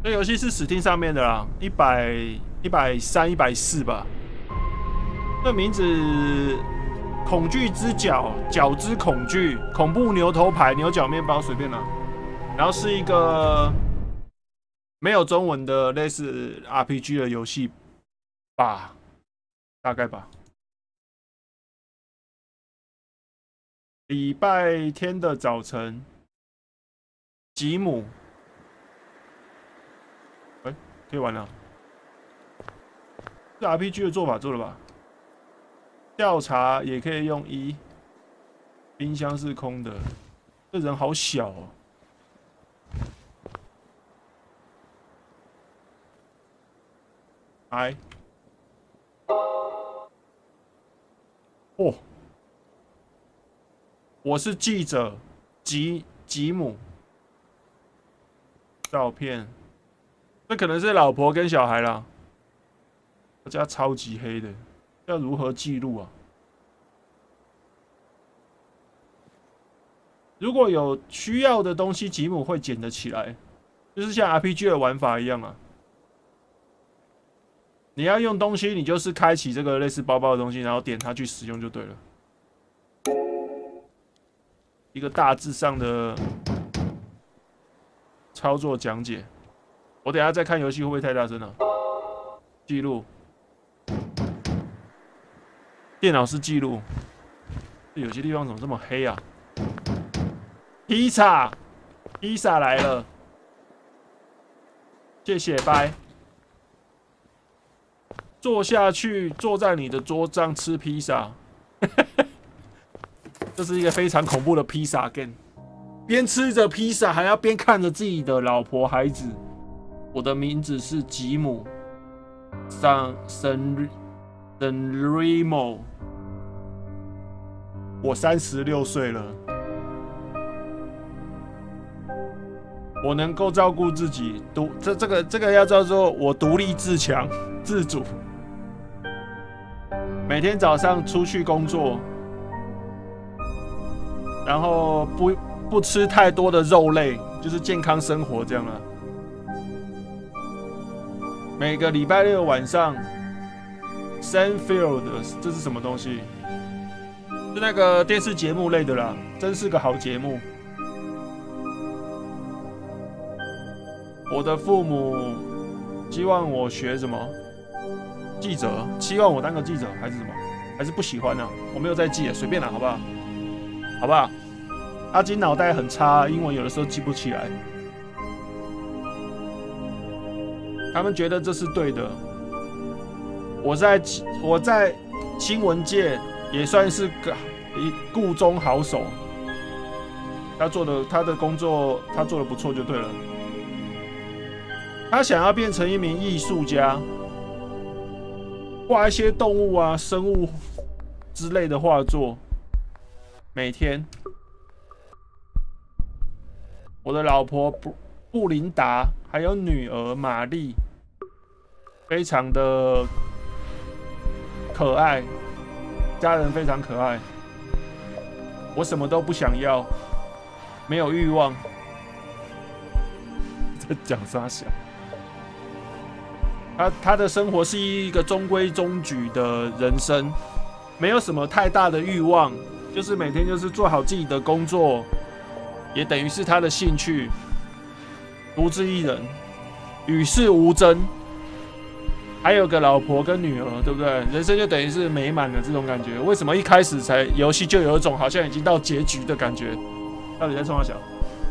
这游戏是Steam上面的啦，130、140吧。这名字恐惧之角，角之恐惧，恐怖牛头牌，牛角面包随便拿。然后是一个没有中文的类似 RPG 的游戏吧，大概吧。礼拜天的早晨，吉姆，可以玩了。这 RPG 的做法做了吧？调查也可以用1，冰箱是空的。这人好小哦。哎，哦，我是记者吉姆。照片，这可能是老婆跟小孩啦。我家超级黑的，要如何记录啊？如果有需要的东西，吉姆会捡得起来，就是像 RPG 的玩法一样啊。你要用东西，你就是开启这个类似包包的东西，然后点它去使用就对了。一个大致上的操作讲解。我等一下再看游戏会不会太大声了？记录，电脑是记录。有些地方怎么这么黑啊？披萨来了，谢谢，拜。坐下去，坐在你的桌上吃披萨。这是一个非常恐怖的披萨 game， 边吃着披萨还要边看着自己的老婆孩子。我的名字是吉姆，Sanremo， 我36岁了，我能够照顾自己，这个要叫做我独立自强自主。每天早上出去工作，然后不吃太多的肉类，就是健康生活这样啦。每个礼拜六晚上 ，Seinfeld 这是什么东西？是那个电视节目类的啦，真是个好节目。我的父母希望我学什么？记者，期望我当个记者还是什么？还是不喜欢呢？我没有在记，随便啦，好不好？好不好？阿金脑袋很差，英文有的时候记不起来。他们觉得这是对的。我在新闻界也算是个顾中好手。他的工作他做的不错就对了。他想要变成一名艺术家。画一些动物啊、生物之类的画作，每天。我的老婆布琳达还有女儿玛丽，非常的可爱，家人非常可爱。我什么都不想要，没有欲望。在讲啥小？他的生活是一个中规中矩的人生，没有什么太大的欲望，就是每天就是做好自己的工作，也等于是他的兴趣，独自一人，与世无争，还有个老婆跟女儿，对不对？人生就等于是美满的这种感觉。为什么一开始游戏就有一种好像已经到结局的感觉？到底在冲啥小？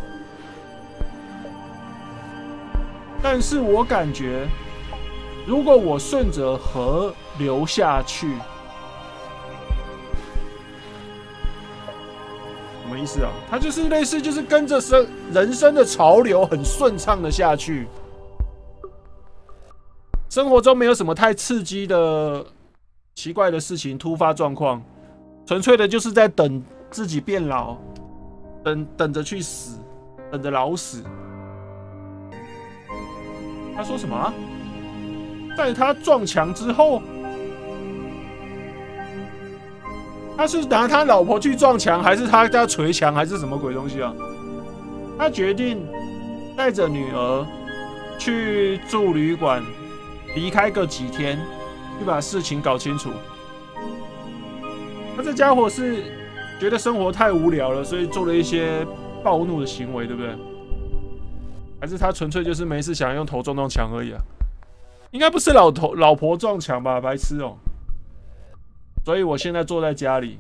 但是我感觉。如果我顺着河流下去，什么意思啊？它就是类似，就是跟着人生的潮流很顺畅的下去。生活中没有什么太刺激的、奇怪的事情、突发状况，纯粹的就是在等自己变老，等着去死，等着老死。他说什么啊？在他撞墙之后，他是拿他老婆去撞墙，还是他要捶墙，还是什么鬼东西啊？他决定带着女儿去住旅馆，离开个几天，去把事情搞清楚。那这家伙是觉得生活太无聊了，所以做了一些暴怒的行为，对不对？还是他纯粹就是没事想用头撞撞墙而已啊？应该不是老婆撞墙吧，白痴哦！所以我现在坐在家里，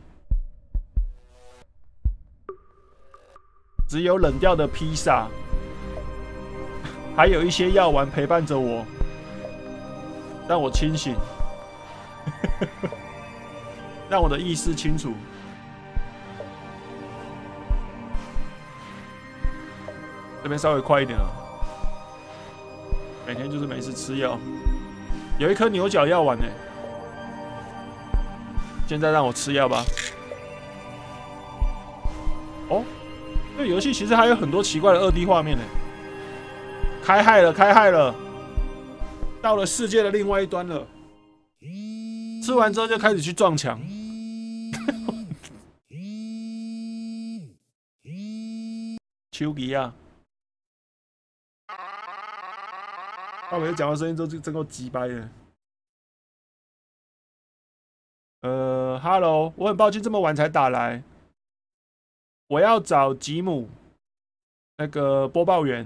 只有冷掉的披萨，还有一些药丸陪伴着我，让我清醒，让我的意识清楚。这边稍微快一点了，每天就是没事吃药，有一颗牛角药丸呢。现在让我吃药吧。哦，这个游戏其实还有很多奇怪的2D 画面呢。开害了，开害了，到了世界的另外一端了。吃完之后就开始去撞墙。丘吉亚。他每次讲完声音之后，就真够鸡掰的。Hello， 我很抱歉这么晚才打来，我要找吉姆，那个播报员，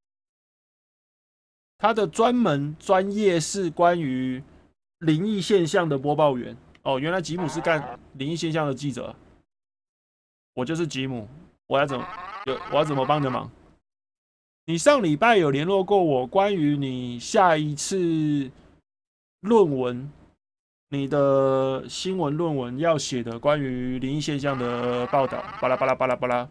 他的专业是关于灵异现象的播报员。哦，原来吉姆是干灵异现象的记者，我就是吉姆，我要怎么帮你的忙？你上礼拜有联络过我，关于你下一次论文，你的新闻论文要写的关于灵异现象的报道，巴拉巴拉巴拉巴拉。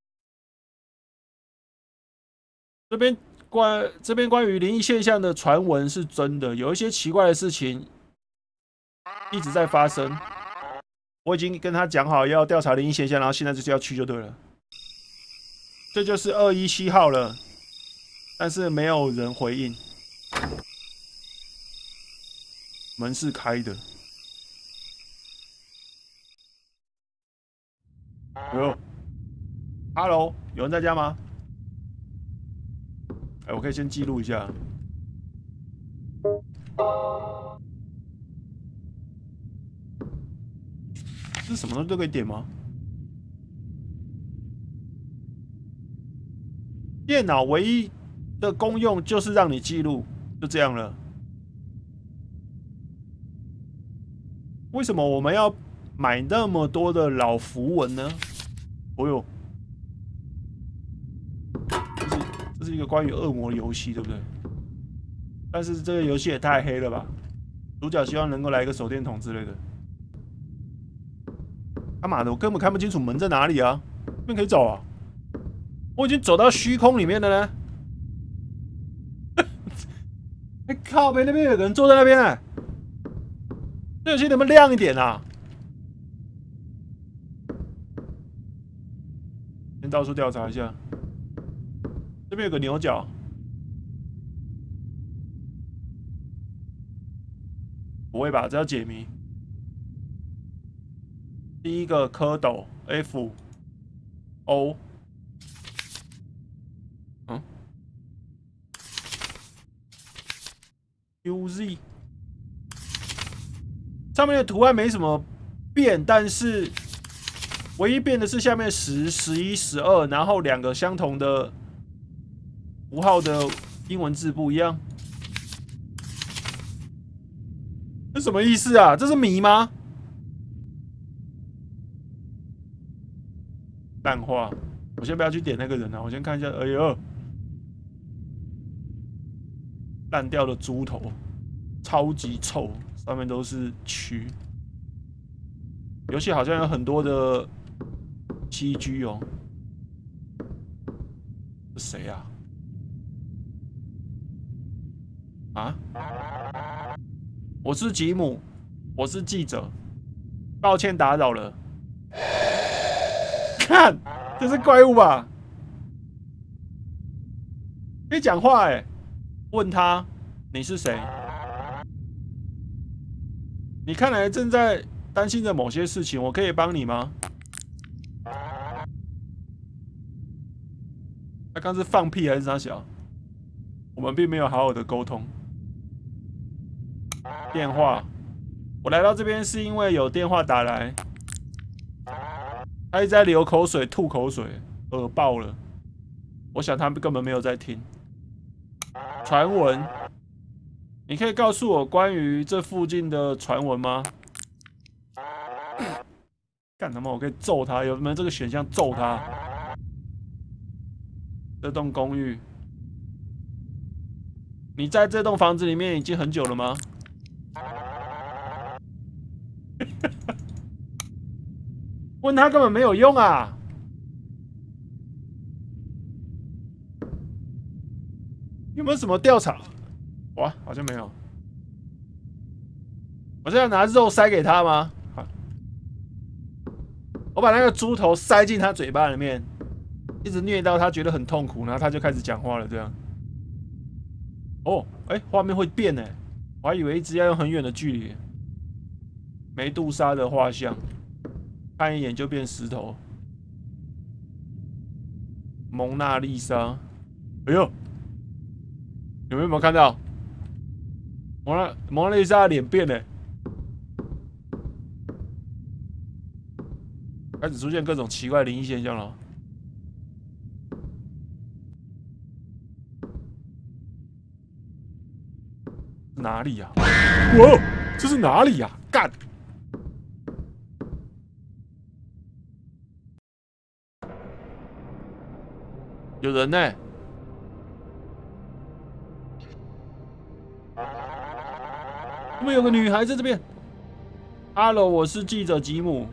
这边关于灵异现象的传闻是真的，有一些奇怪的事情一直在发生。我已经跟他讲好要调查灵异现象，然后现在就是要去就对了。这就是217号了。但是没有人回应，门是开的。哎呦 ，Hello， 有人在家吗？哎，我可以先记录一下。这什么东西都可以点吗？电脑唯一的功用就是让你记录，就这样了。为什么我们要买那么多的老符文呢？哦呦，这是一个关于恶魔的游戏，对不对？但是这个游戏也太黑了吧！主角希望能够来个手电筒之类的。他妈的，我根本看不清楚门在哪里啊！这边可以走啊！我已经走到虚空里面了呢。哎、靠北，那边有个人坐在那边、欸，这游戏能不能亮一点啊？先到处调查一下。这边有个牛角，不会吧？这要解谜。第一个蝌蚪 F O， UZ 上面的图案没什么变，但是唯一变的是下面10、11、12，然后2个相同的符号的英文字不一样。这什么意思啊？这是谜吗？淡化，我先不要去点那个人啊，我先看一下。哎呦！烂掉的猪头，超级臭，上面都是蛆。游戏好像有很多的CG哦。这谁啊？啊？我是吉姆，我是记者，抱歉打扰了。看，这是怪物吧？可以讲话哎、欸。问他你是谁？你看来正在担心着某些事情，我可以帮你吗？他刚是放屁还是啥小？我我们并没有好好的沟通。电话，我来到这边是因为有电话打来，他一直在流口水、吐口水，恶爆了。我想他们根本没有在听。传闻，你可以告诉我关于这附近的传闻吗？干他妈！我可以揍他，有没有这个选项揍他？这栋公寓，你在这栋房子里面已经很久了吗？问他根本没有用啊！有没有什么调查？哇，好像没有。我现在拿肉塞给他吗？我把那个猪头塞进他嘴巴里面，一直虐到他觉得很痛苦，然后他就开始讲话了。这样。哦，哎，画面会变哎，我还以为一直要用很远的距离。梅杜莎的画像，看一眼就变石头。蒙娜丽莎，哎呦！有没有看到？蒙娜丽莎的脸变了，开始出现各种奇怪灵异现象了。哪里呀？哇，这是哪里呀？干！有人呢。我们有个女孩在这边。Hello， 我是记者吉姆。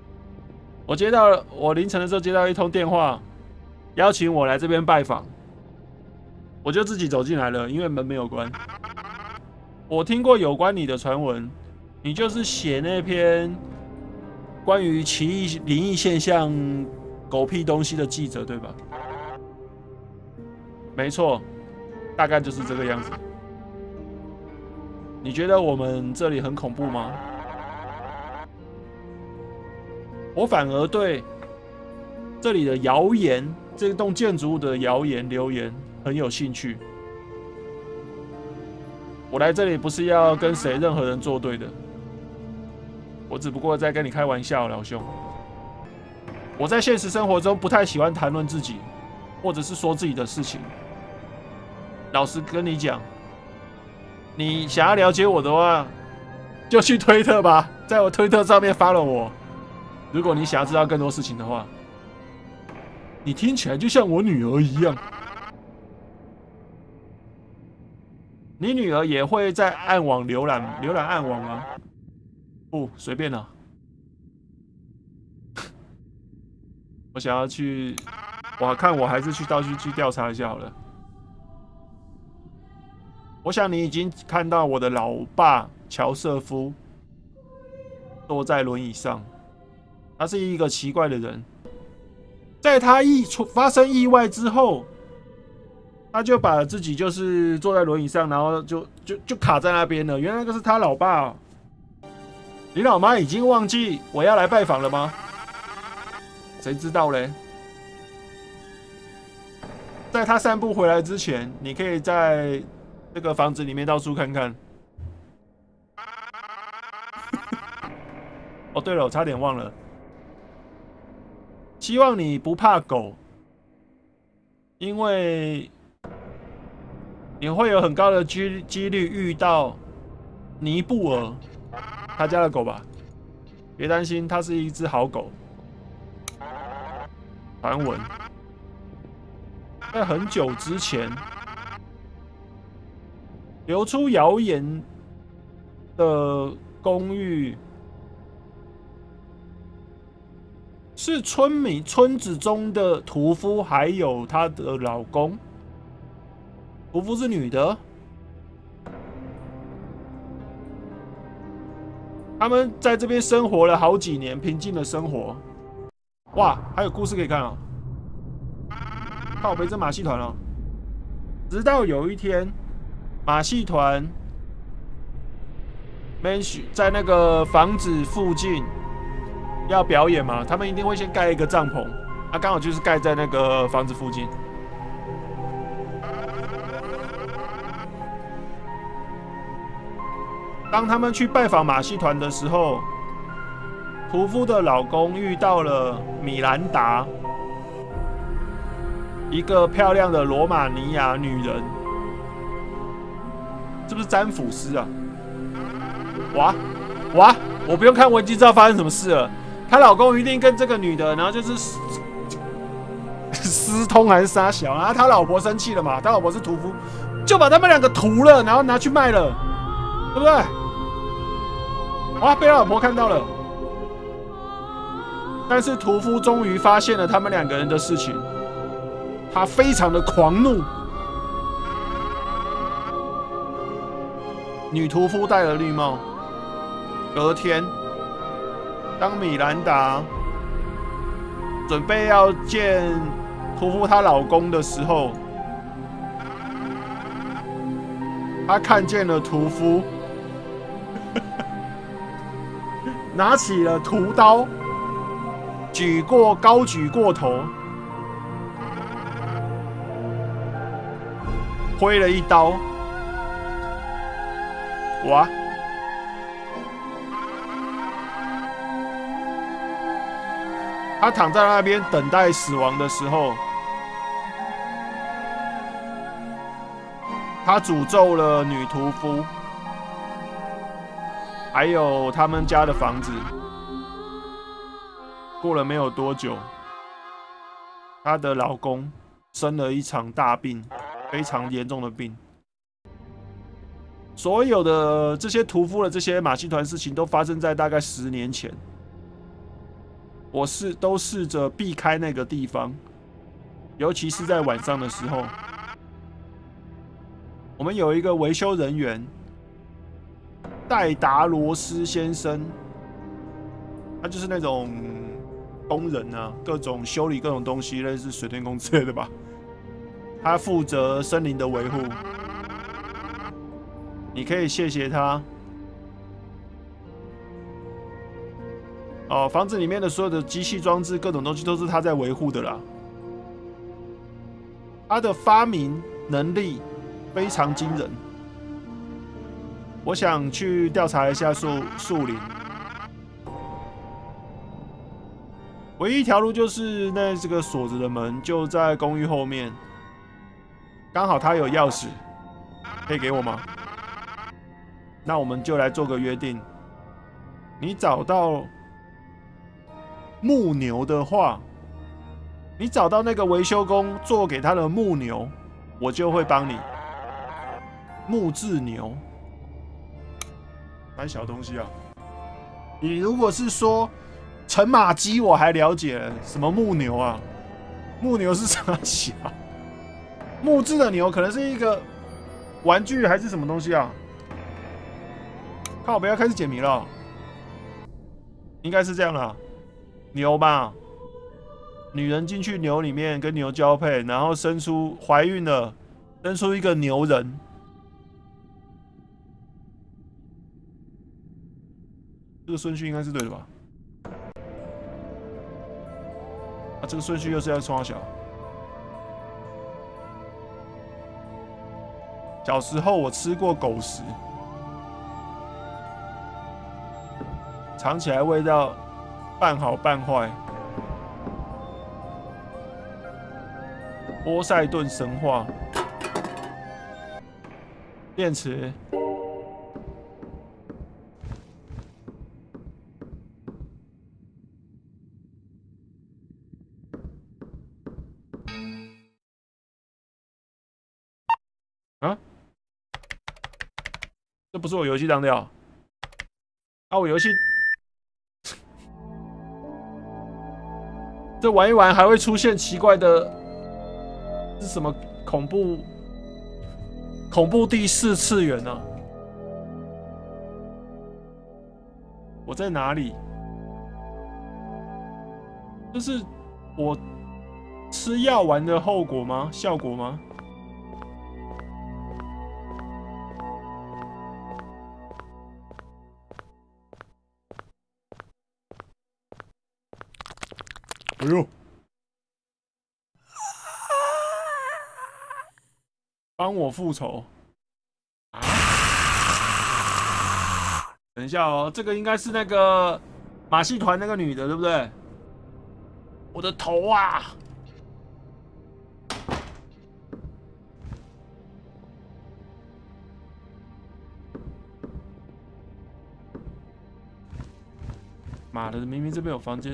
我凌晨的时候接到一通电话，邀请我来这边拜访。我就自己走进来了，因为门没有关。我听过有关你的传闻，你就是写那篇关于奇异灵异现象、狗屁东西的记者，对吧？没错，大概就是这个样子。你觉得我们这里很恐怖吗？我反而对这里的谣言，这栋建筑物的谣言留言很有兴趣。我来这里不是要跟任何人作对的，我只不过在跟你开玩笑，老兄。我在现实生活中不太喜欢谈论自己，或者是说自己的事情。老实跟你讲。你想要了解我的话，就去推特吧，在我推特上面follow我。如果你想要知道更多事情的话，你听起来就像我女儿一样。你女儿也会在暗网浏览暗网吗？不，随便啦。我想要去，我还是去到处去调查一下好了。我想你已经看到我的老爸乔瑟夫坐在轮椅上，他是一个奇怪的人。在他发生意外之后，他就把自己就是坐在轮椅上，然后就卡在那边了。原来那个是他老爸哦。你老妈已经忘记我要来拜访了吗？谁知道嘞？在他散步回来之前，你可以在这个房子里面到处看看。哦，对了，我差点忘了。希望你不怕狗，因为你会有很高的几率遇到尼布尔，他家的狗吧？别担心，它是一只好狗。传闻，在很久之前流出谣言的公寓是村子中的屠夫，还有她的老公。屠夫是女的，他们在这边生活了好几年，平静的生活。哇，还有故事可以看哦！靠北，这马戏团哦。直到有一天，马戏团在那个房子附近要表演嘛，他们一定会先盖一个帐篷，刚好就是盖在那个房子附近。 当他们去拜访马戏团的时候，屠夫的老公遇到了米兰达，一个漂亮的罗马尼亚女人，是不是詹姆斯啊？哇！我不用看，我已经知道发生什么事了。她老公一定跟这个女的，然后就是私通还是杀小，然后他老婆生气了嘛，他老婆是屠夫，就把他们两个屠了，然后拿去卖了，对不对？哇，被他老婆看到了。但是屠夫终于发现了他们两个人的事情，他非常的狂怒。女屠夫戴了绿帽。隔天，当米兰达准备要见屠夫她老公的时候，她看见了屠夫拿起了屠刀，高举过头，挥了一刀，哇！他躺在那边等待死亡的时候，他诅咒了女屠夫，还有他们家的房子。过了没有多久，她的老公生了一场大病，非常严重的病。所有的这些屠夫的这些马戏团事情都发生在大概10年前。我都试着避开那个地方，尤其是在晚上的时候。我们有一个维修人员，戴达罗斯先生，他就是那种工人啊，各种修理各种东西，类似水电工之类的吧。他负责森林的维护，你可以谢谢他。哦，房子里面的所有的机器装置、各种东西都是他在维护的啦。他的发明能力非常惊人。我想去调查一下树林。唯一一条路就是这个锁着的门就在公寓后面，刚好他有钥匙，可以给我吗？那我们就来做个约定，你找到木牛的话，你找到那个维修工做给他的木牛，我就会帮你。木质牛，蛮小东西啊。你如果是说乘马机，我还了解了，什么木牛啊？木牛是啥小？木质的牛可能是一个玩具还是什么东西啊？靠，不要开始解谜了，应该是这样啦。牛吧，女人进去牛里面跟牛交配，然后怀孕了，生出一个牛人。这个顺序应该是对的吧？啊，这个顺序又是要冲小。小时候我吃过狗食，尝起来味道半好半坏。波塞顿神话，电池。啊？这不是我游戏当掉啊！我游戏这玩一玩还会出现奇怪的，是什么恐怖第4次元呢、啊？我在哪里？这是我吃药丸的后果吗？效果吗？哎呦！帮我复仇！ 等一下哦，这个应该是那个马戏团那个女的，对不对？我的头啊！妈的，明明这边有房间，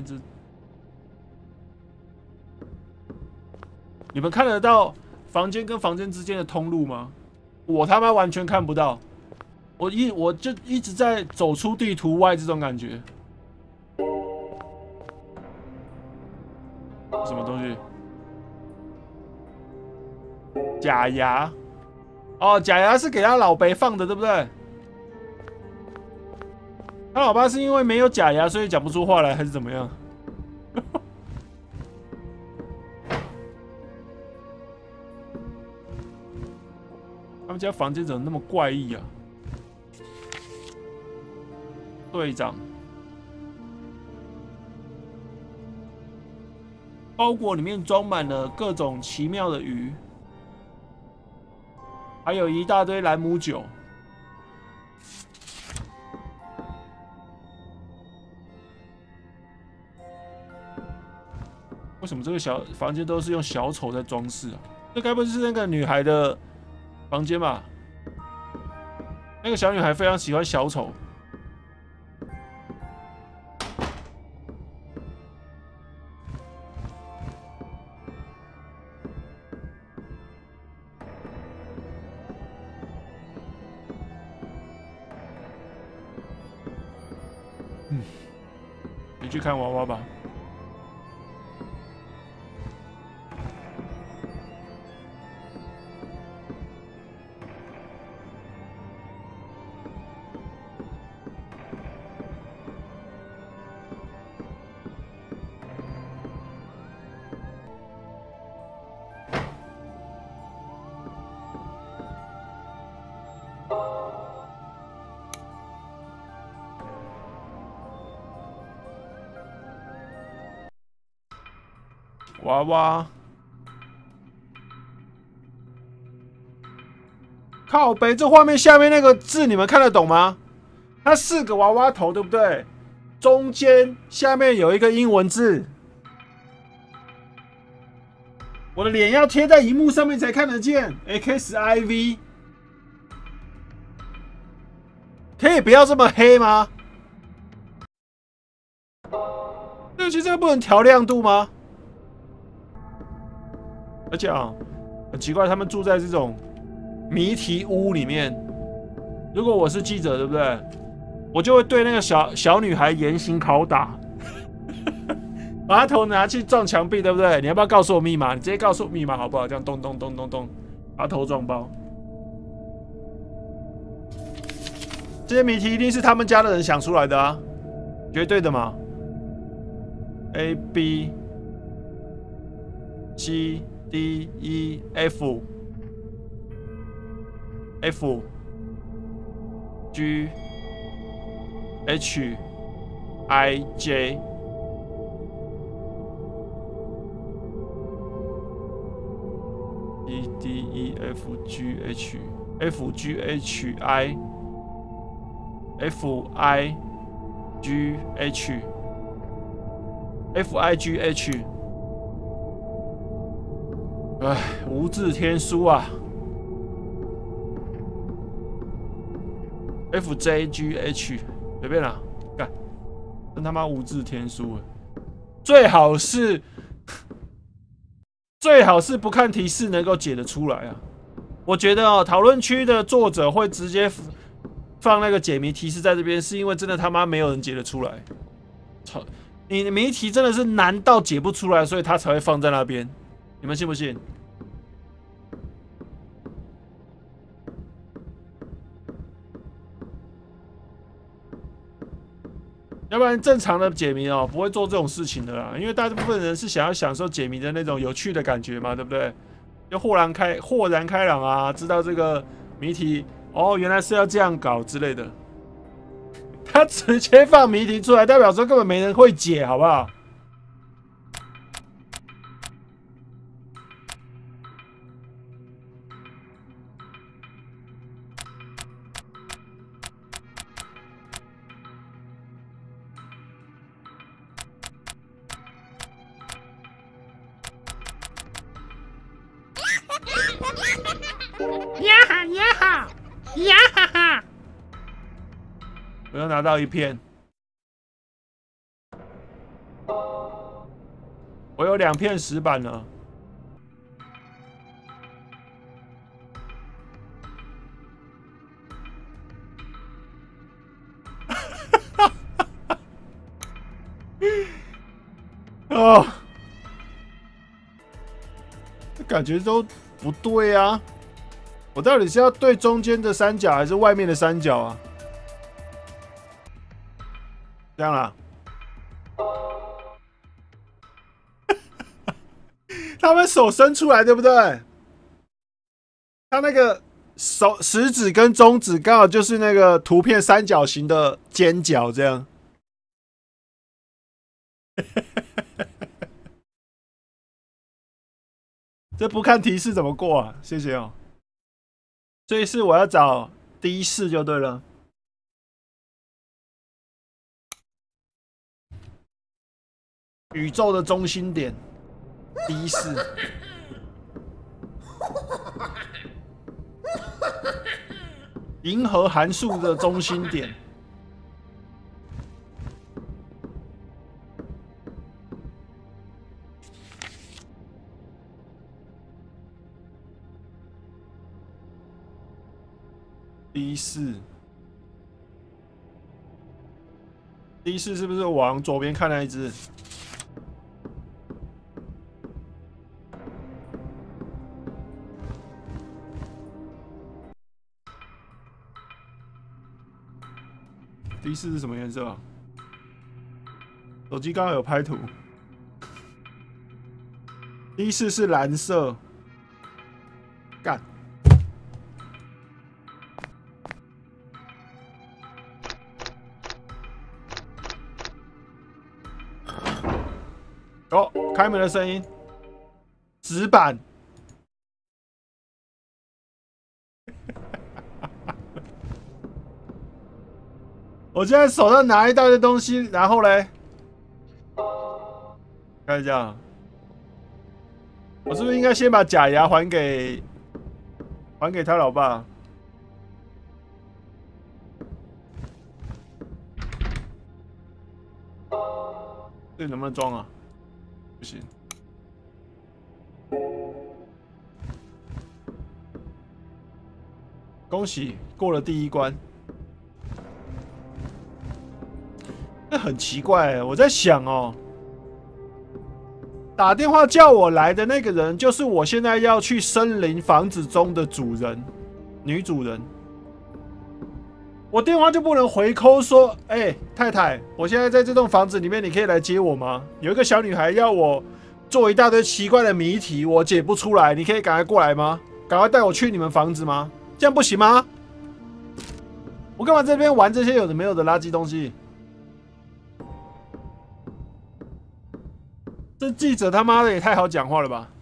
你们看得到房间跟房间之间的通路吗？我他妈完全看不到，我就一直在走出地图外这种感觉。什么东西？假牙？哦，假牙是给他老爸放的，对不对？他老爸是因为没有假牙，所以讲不出话来，还是怎么样？他们家房间怎么那么怪异啊？队长，包裹里面装满了各种奇妙的鱼，还有一大堆兰姆酒。为什么这个小房间都是用小丑在装饰啊？这该不会是那个女孩的房间吧？那个小女孩非常喜欢小丑。你去看娃娃吧。娃娃，靠北，这画面下面那个字你们看得懂吗？它4个娃娃头，对不对？中间下面有一个英文字，我的脸要贴在荧幕上面才看得见。XIV， 可以不要这么黑吗？对不起，这个不能调亮度吗？而且啊，很奇怪，他们住在这种谜题屋里面。如果我是记者，对不对？我就会对那个小女孩严刑拷打，把她头拿去撞墙壁，对不对？你要不要告诉我密码？你直接告诉我密码好不好？这样咚咚咚咚咚，把她头撞爆。这些谜题一定是他们家的人想出来的啊，绝对的嘛。A B C D E F F G H I J E D E F G H F G H I F I G H F I G H， 哎，无字天书啊 ！F J G H， 随便啦，干，真他妈无字天书啊！最好是不看提示能够解得出来啊！我觉得哦，讨论区的作者会直接放那个解谜提示在这边，是因为真的他妈没有人解得出来。操！你的谜题真的是难到解不出来，所以他才会放在那边。你们信不信？要不然正常的解谜哦，不会做这种事情的啦。因为大部分人是想要享受解谜的那种有趣的感觉嘛，对不对？就豁然开朗啊，知道这个谜题哦，原来是要这样搞之类的。他直接放谜题出来，代表说根本没人会解，好不好？ 我又拿到一片，我有2片石板了。哦，这感觉都不对啊！我到底是要对中间的三角，还是外面的三角啊？这样啦。他们手伸出来，对不对？他那个食指跟中指刚好就是那个图片三角形的尖角，这样。这不看提示怎么过啊？谢谢哦。这一次我要找第一式就对了。宇宙的中心点，第一式。银河函数的中心点。第一式，第一式是不是往左边看那一只？第一式是什么颜色啊？手机刚刚有拍图。第一式是蓝色。干。哦，开门的声音。纸板。我现在手上拿一大堆东西，然后嘞，看一下，我是不是应该先把假牙还给他老爸？这能不能装啊？不行。恭喜过了第一关。这很奇怪，我在想哦，打电话叫我来的那个人，就是我现在要去森林房子中的主人，女主人。我电话就不能回扣说，哎，太太，我现在在这栋房子里面，你可以来接我吗？有一个小女孩要我做一大堆奇怪的谜题，我解不出来，你可以赶快过来吗？赶快带我去你们房子吗？这样不行吗？我干嘛这边玩这些有的没有的垃圾东西？这记者他妈的也太好讲话了吧！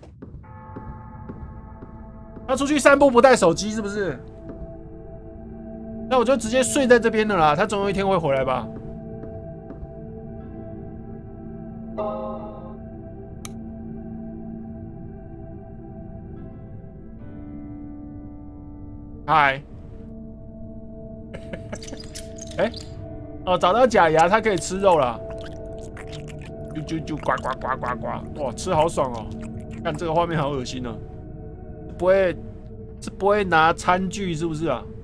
他出去散步不带手机是不是？那我就直接睡在这边了啦，他总有一天会回来吧？嗨，哎，哦，找到假牙，它可以吃肉了。就呱呱呱呱呱！哇，吃好爽哦！看这个画面好恶心哦。不会拿餐具是不是啊？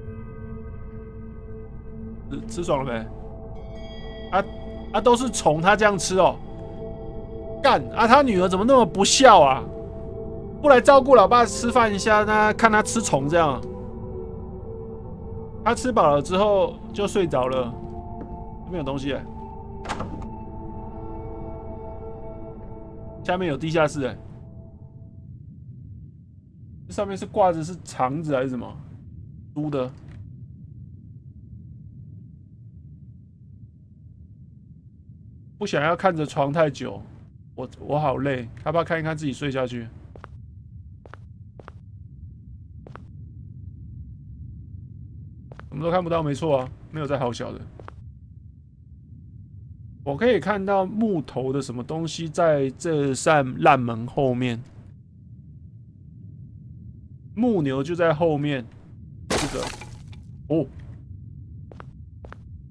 吃爽了没？都是宠他这样吃哦。干啊！他女儿怎么那么不孝啊？不来照顾老爸吃饭一下，那看他吃虫这样。他吃饱了之后就睡着了。这边有东西哎。下面有地下室哎，这上面是挂着是肠子还是什么？猪的。不想要看着床太久，我好累，要不要看一看自己睡下去？什么都看不到，没错啊，没有在好小的。我可以看到木头的什么东西在这扇烂门后面，木牛就在后面。这个，哦，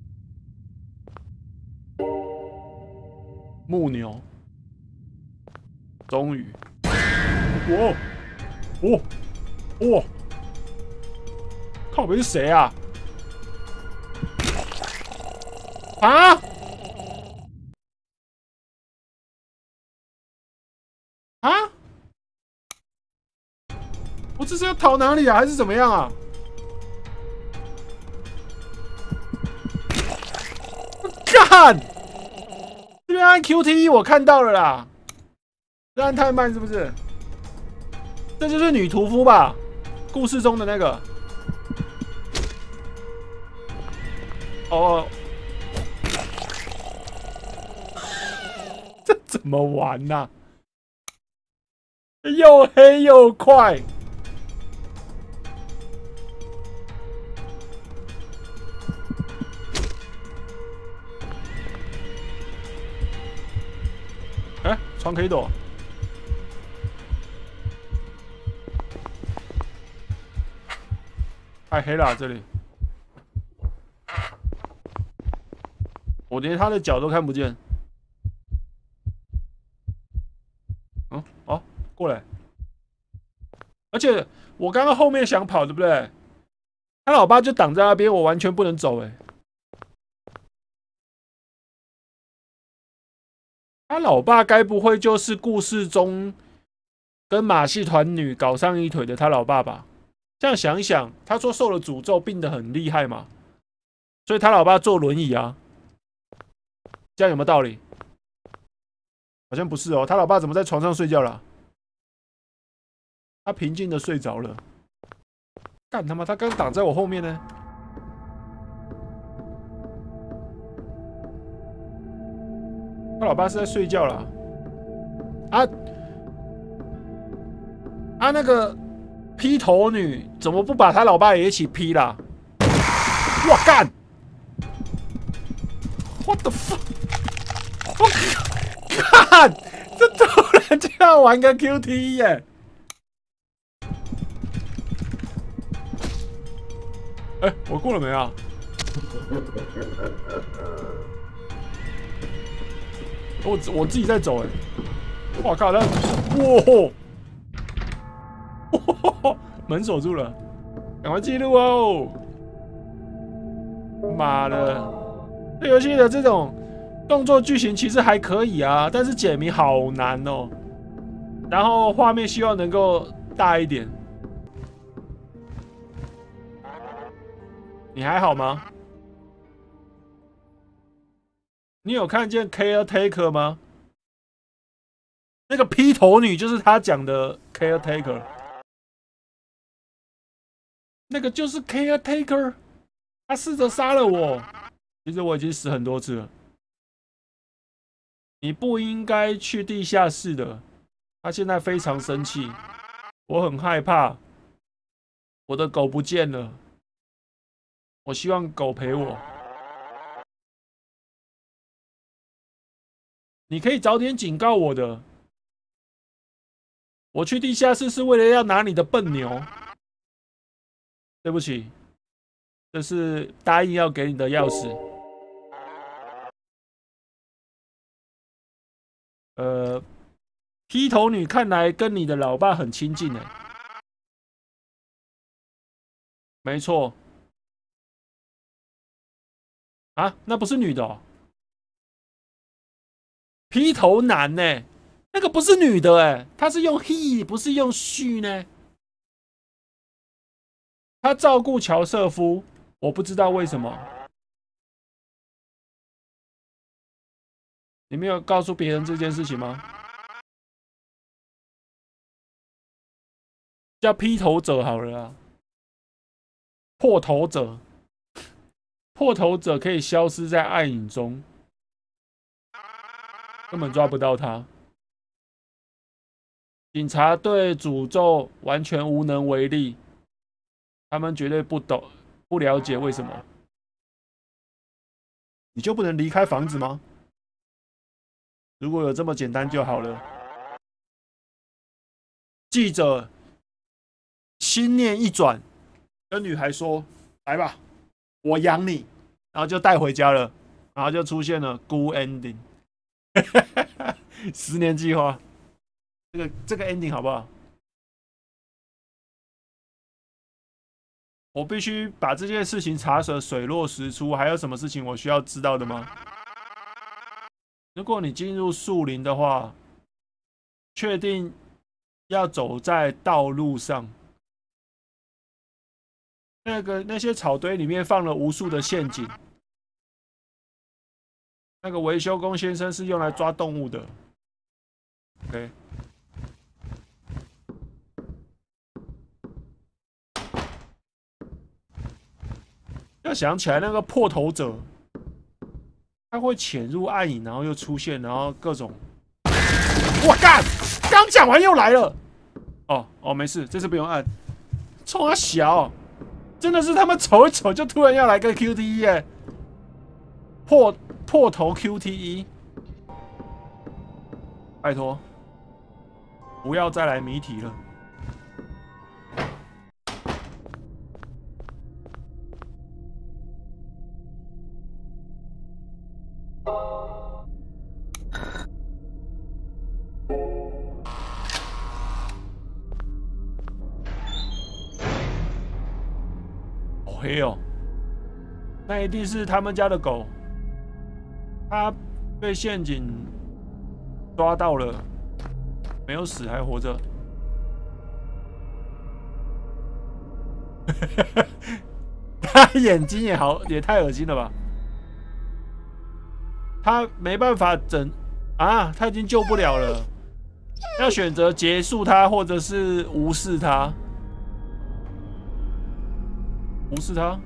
木牛，终于，哇！靠北是谁啊？啊！啊！我这是要逃哪里啊？还是怎么样啊？干！这边按 QTE 我看到了啦，这按太慢是不是？这就是女屠夫吧？故事中的那个。哦，这怎么玩啊？又黑又快。哎，窗可以躲。太黑了，这里。我连他的脚都看不见。嗯，哦，过来。而且我刚刚后面想跑，对不对？他老爸就挡在那边，我完全不能走，哎。他老爸该不会就是故事中跟马戏团女搞上一腿的他老爸吧？这样想一想，他说受了诅咒，病得很厉害嘛，所以他老爸坐轮椅啊。这样有没有道理？好像不是哦，他老爸怎么在床上睡觉了？他平静的睡着了。干他妈，他刚挡在我后面呢。他老爸是在睡觉了。那个劈头女怎么不把他老爸也一起劈啦？哇干 ！What the fuck！ 我看，这突然就要玩个 QTE 耶！哎，我过了没啊？我自己在走哎！我靠，那哇！门锁住了，赶快记录哦！妈的，这游戏的这种动作剧情其实还可以啊，但是解谜好难哦。然后画面希望能够大一点。你还好吗？你有看见 caretaker 吗？那个劈头女就是他讲的 caretaker， 那个就是 caretaker， 他试着杀了我。其实我已经死很多次了。你不应该去地下室的。他现在非常生气，我很害怕。我的狗不见了，我希望狗陪我。你可以早点警告我的。我去地下室是为了要拿你的笨牛。对不起，这是答应要给你的钥匙。劈头女看来跟你的老爸很亲近哎。没错。啊，那不是女的哦。劈头男呢？那个不是女的哎，她是用 he 不是用 she 呢？她照顾乔瑟夫，我不知道为什么。你没有告诉别人这件事情吗？叫劈头者好了啊，破头者，破头者可以消失在暗影中，根本抓不到他。警察对诅咒完全无能为力，他们绝对不懂、不了解为什么。你就不能离开房子吗？如果有这么简单就好了。记者心念一转，跟女孩说：“来吧，我养你。”然后就带回家了，然后就出现了 good ending。 10年计划，这个 ending 好不好？我必须把这件事情查得水落石出。还有什么事情我需要知道的吗？如果你进入树林的话，确定要走在道路上。那些草堆里面放了无数的陷阱。那个维修工先生是用来抓动物的。OK。要想起来那个破头者，他会潜入暗影，然后又出现，然后各种。我干！刚讲完又来了。哦，没事，这次不用按。冲他小，真的是他们瞅一瞅就突然要来个 QTE 耶！破头 QTE， 拜托，不要再来谜题了。好黑哦，那一定是他们家的狗。他被陷阱抓到了，没有死，还活着。他眼睛也太恶心了吧！他没办法他已经救不了了，要选择结束他，或者是无视他。无视他，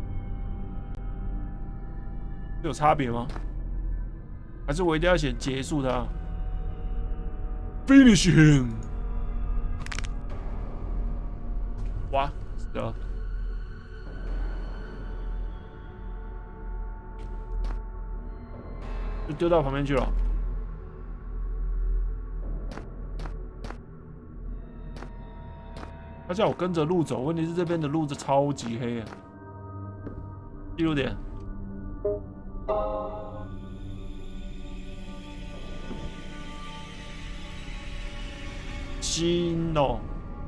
有差别吗？还是我一定要写结束他 ？Finish him！ 哇，死了！就丢到旁边去了。他叫我跟着路走，问题是这边的路子超级黑啊！记录点。新哦。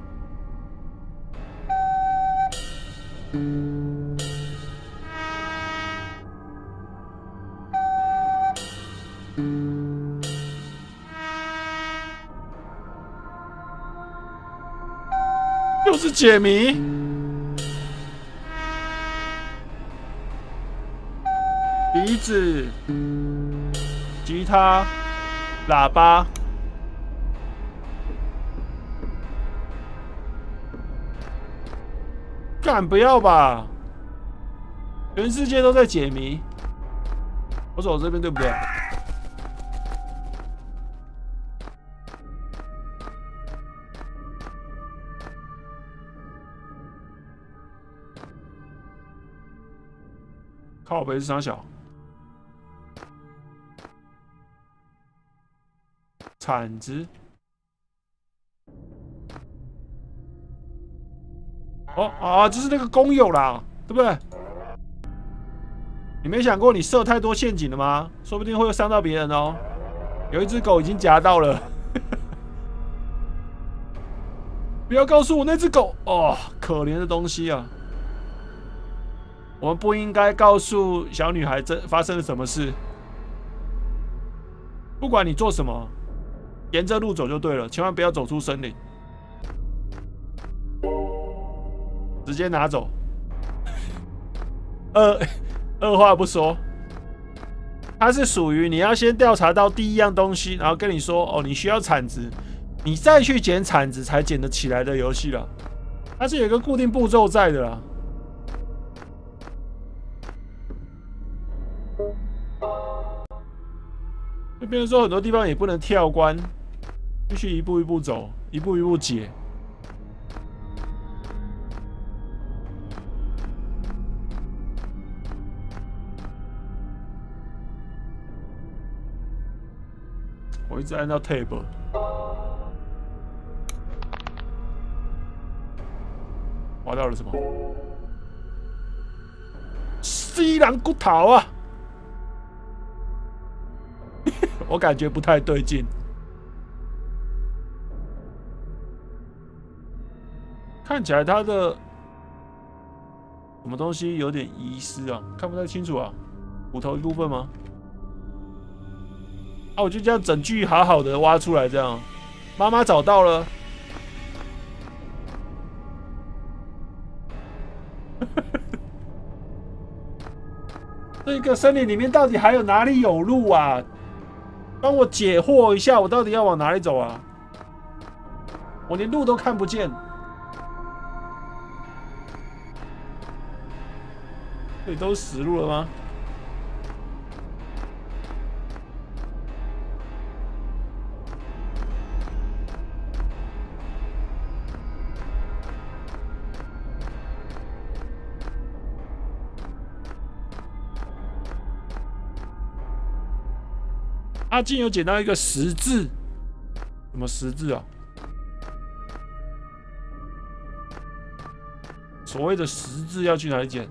又是解谜。笛子、吉他、喇叭。干不要吧！全世界都在解谜。我走这边对不对？靠北是啥小？铲子。就是那个工友啦，对不对？你没想过你设太多陷阱了吗？说不定会伤到别人哦。有一只狗已经夹到了，不要告诉我那只狗哦，可怜的东西啊！我们不应该告诉小女孩发生了什么事。不管你做什么，沿着路走就对了，千万不要走出森林。直接拿走。二话不说，它是属于你要先调查到第一样东西，然后跟你说哦，你需要铲子，你再去捡铲子才捡得起来的游戏啦。它是有一个固定步骤在的啦。就变成说很多地方也不能跳关，必须一步一步走，一步一步解。我一直按到 tab， 滑到了什么？西兰骨头啊！我感觉不太对劲。 看起来它的什么东西有点遗失啊，看不太清楚啊。骨头一部分吗？啊，我就这样整具好好的挖出来，这样。妈妈找到了。这个森林里面到底还有哪里有路啊？帮我解惑一下，我到底要往哪里走啊？我连路都看不见。这里都是死路了吗？阿进有捡到一个十字，什么十字啊？所谓的十字要去哪里捡？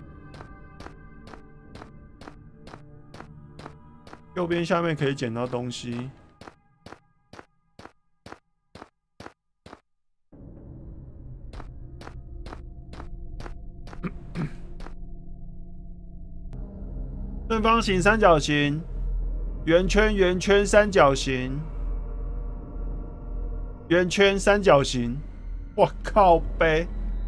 右边下面可以捡到东西。正方形、三角形。圆圈、圆圈、三角形，圆圈、三角形，我靠呗！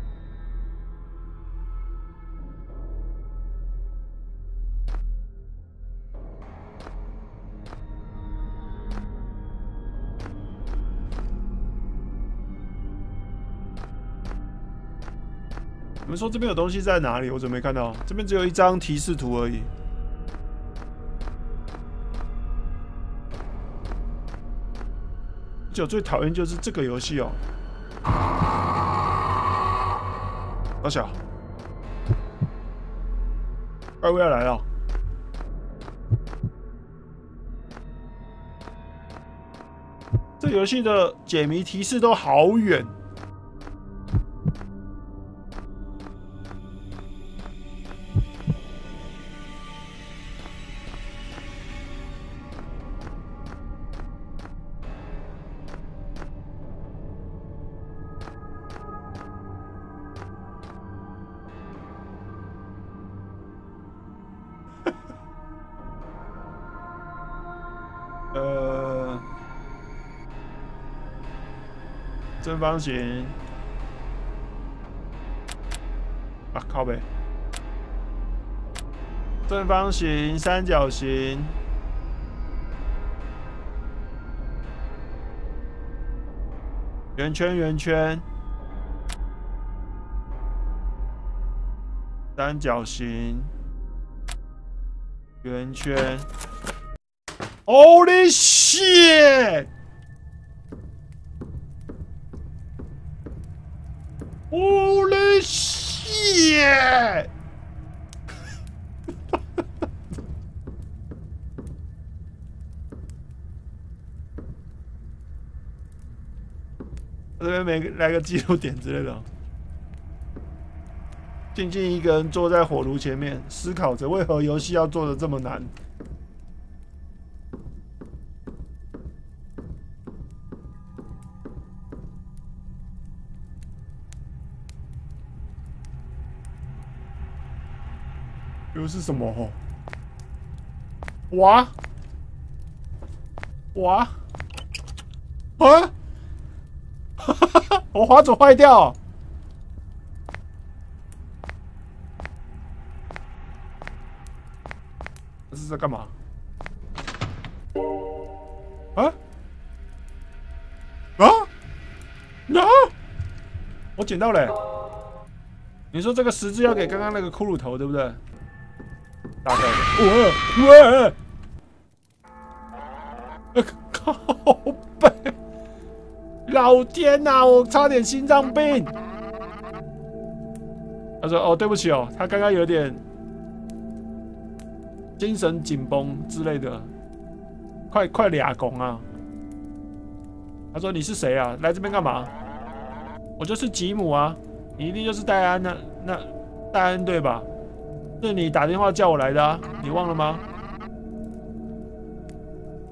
你们说这边有东西在哪里？我怎么没看到？这边只有一张提示图而已。我最讨厌就是这个游戏哦。老小，怪物要来了。这游戏的解谜提示都好远。正方形啊，靠北！正方形、三角形、圆圈、圆圈、三角形、圆圈。Holy shit! Holy shit! 这边没来个记录点之类的。静静一个人坐在火炉前面，思考着为何游戏要做的这么难。又是什么？哇！哇！啊！我滑鼠坏掉。这是在干嘛？啊？啊？啊！我捡到了。你说这个十字要给刚刚那个骷髅头，对不对？大概的。靠背！老天哪、我差点心脏病。他说：“哦，对不起哦，他刚刚有点精神紧绷之类的，快俩拱啊！”他说：“你是谁啊？来这边干嘛？”我就是吉姆啊，你一定就是戴安那戴安对吧？是你打电话叫我来的啊，你忘了吗？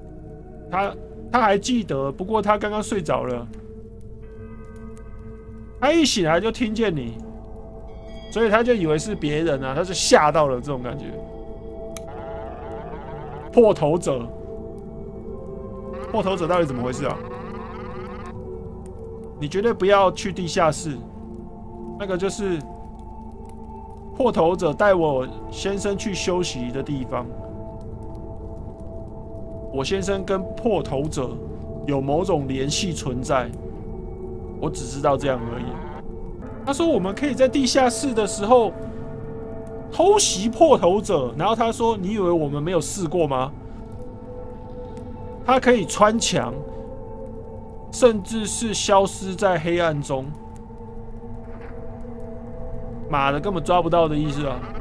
他还记得，不过他刚刚睡着了。 他一醒来就听见你，所以他就以为是别人啊，他就吓到了这种感觉。破头者，破头者到底怎么回事啊？你绝对不要去地下室，那个就是破头者带我先生去休息的地方。我先生跟破头者有某种联系存在，我只知道这样而已。他说我们可以在地下室的时候偷袭破头者，然后他说：“你以为我们没有试过吗？他可以穿墙，甚至是消失在黑暗中。妈的，根本抓不到的意思啊！”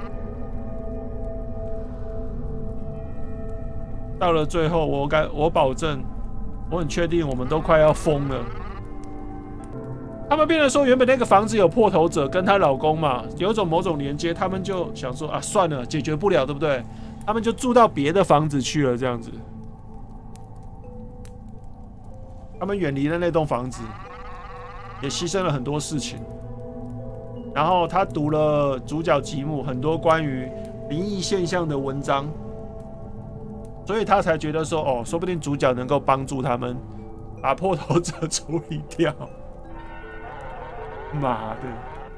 到了最后，我保证，我很确定，我们都快要疯了。他们变成说，原本那个房子有破头者跟她老公嘛，有某种连接，他们就想说啊，算了，解决不了，对不对？他们就住到别的房子去了，这样子。他们远离了那栋房子，也牺牲了很多事情。然后他读了主角吉姆很多关于灵异现象的文章，所以他才觉得说，哦，说不定主角能够帮助他们把破头者处理掉。妈的！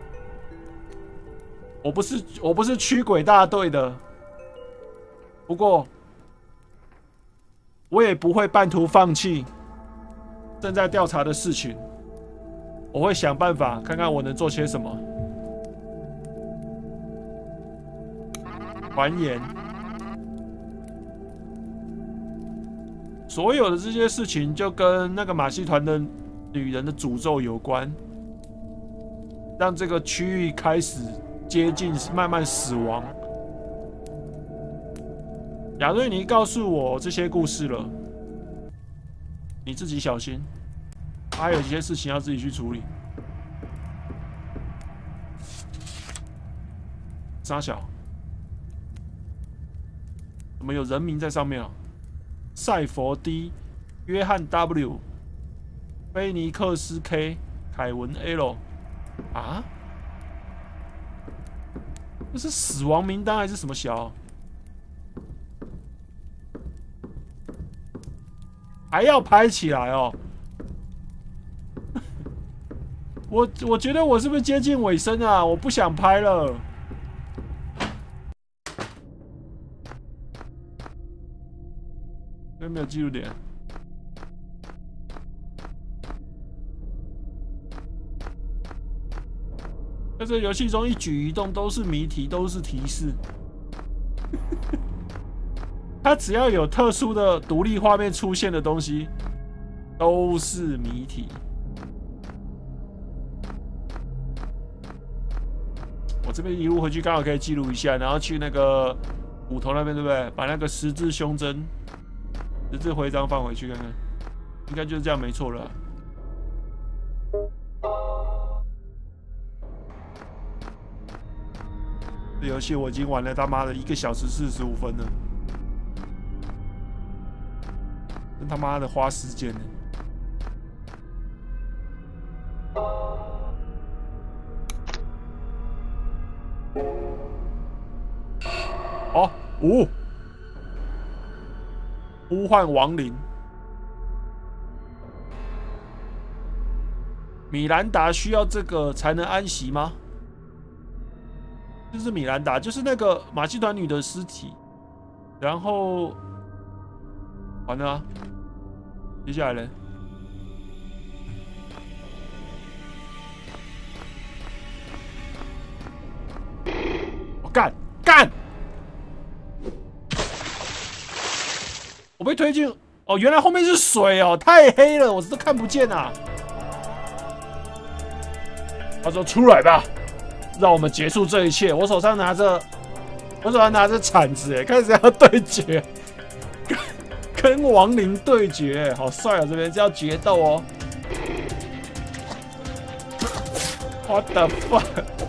我不是驱鬼大队的，不过我也不会半途放弃正在调查的事情。我会想办法看看我能做些什么。还原所有的这些事情，就跟那个马戏团的女人的诅咒有关。让这个区域开始接近慢慢死亡。亚瑞尼告诉我这些故事了，你自己小心，还有一些事情要自己去处理。沙小，怎么有人名在上面啊？赛佛 D、约翰 W、菲尼克斯 K、凯文 L。啊？这是死亡名单还是什么小？还要拍起来哦！我觉得我是不是接近尾声啊？我不想拍了。有没有记录点？在这游戏中，一举一动都是谜题，都是提示。它只要有特殊的独立画面出现的东西，都是谜题。我这边一路回去刚好可以记录一下，然后去那个骨头那边，对不对？把那个十字胸针、十字徽章放回去看看，应该就是这样，没错了。这游戏我已经玩了他妈的1个小时45分了，真他妈的花时间呢。哦，呼唤亡灵。米兰达需要这个才能安息吗？就是米兰达，就是那个马戏团女的尸体，然后完了啊，接下来呢？我干！我被推进，哦，原来后面是水哦，太黑了，我都看不见啊。他说：“出来吧。”让我们结束这一切。我手上拿着铲子，哎，开始要对决，跟亡灵对决，好帅啊！这边是要决斗哦。What the fuck？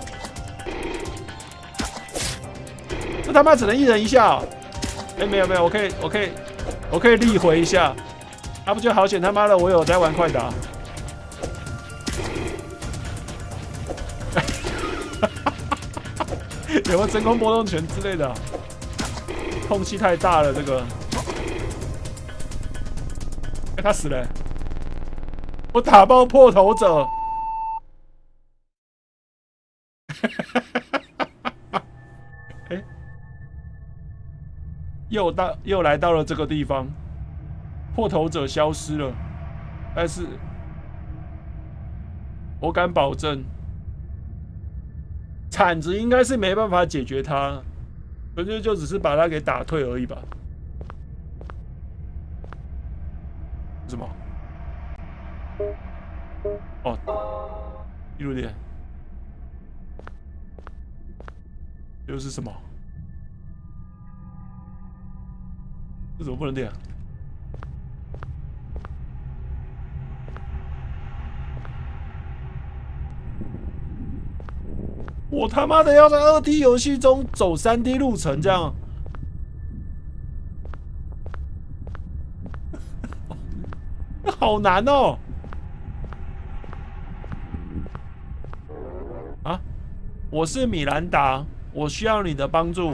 这他妈只能一人一下哦。哎，没有，我可以力回一下。那不就好险？他妈的，我有在玩快打。 有没有真空波动拳之类的、啊？空气太大了，这个。哎、他死了、欸！我打爆破头者。哎、又来到了这个地方，破头者消失了，但是我敢保证，铲子应该是没办法解决它，纯粹就只是把它给打退而已吧。什么？哦，记录点。又是什么？这怎么不能点？我他妈的要在2D 游戏中走3D 路程，这样好难哦！啊，我是米兰达，我需要你的帮助。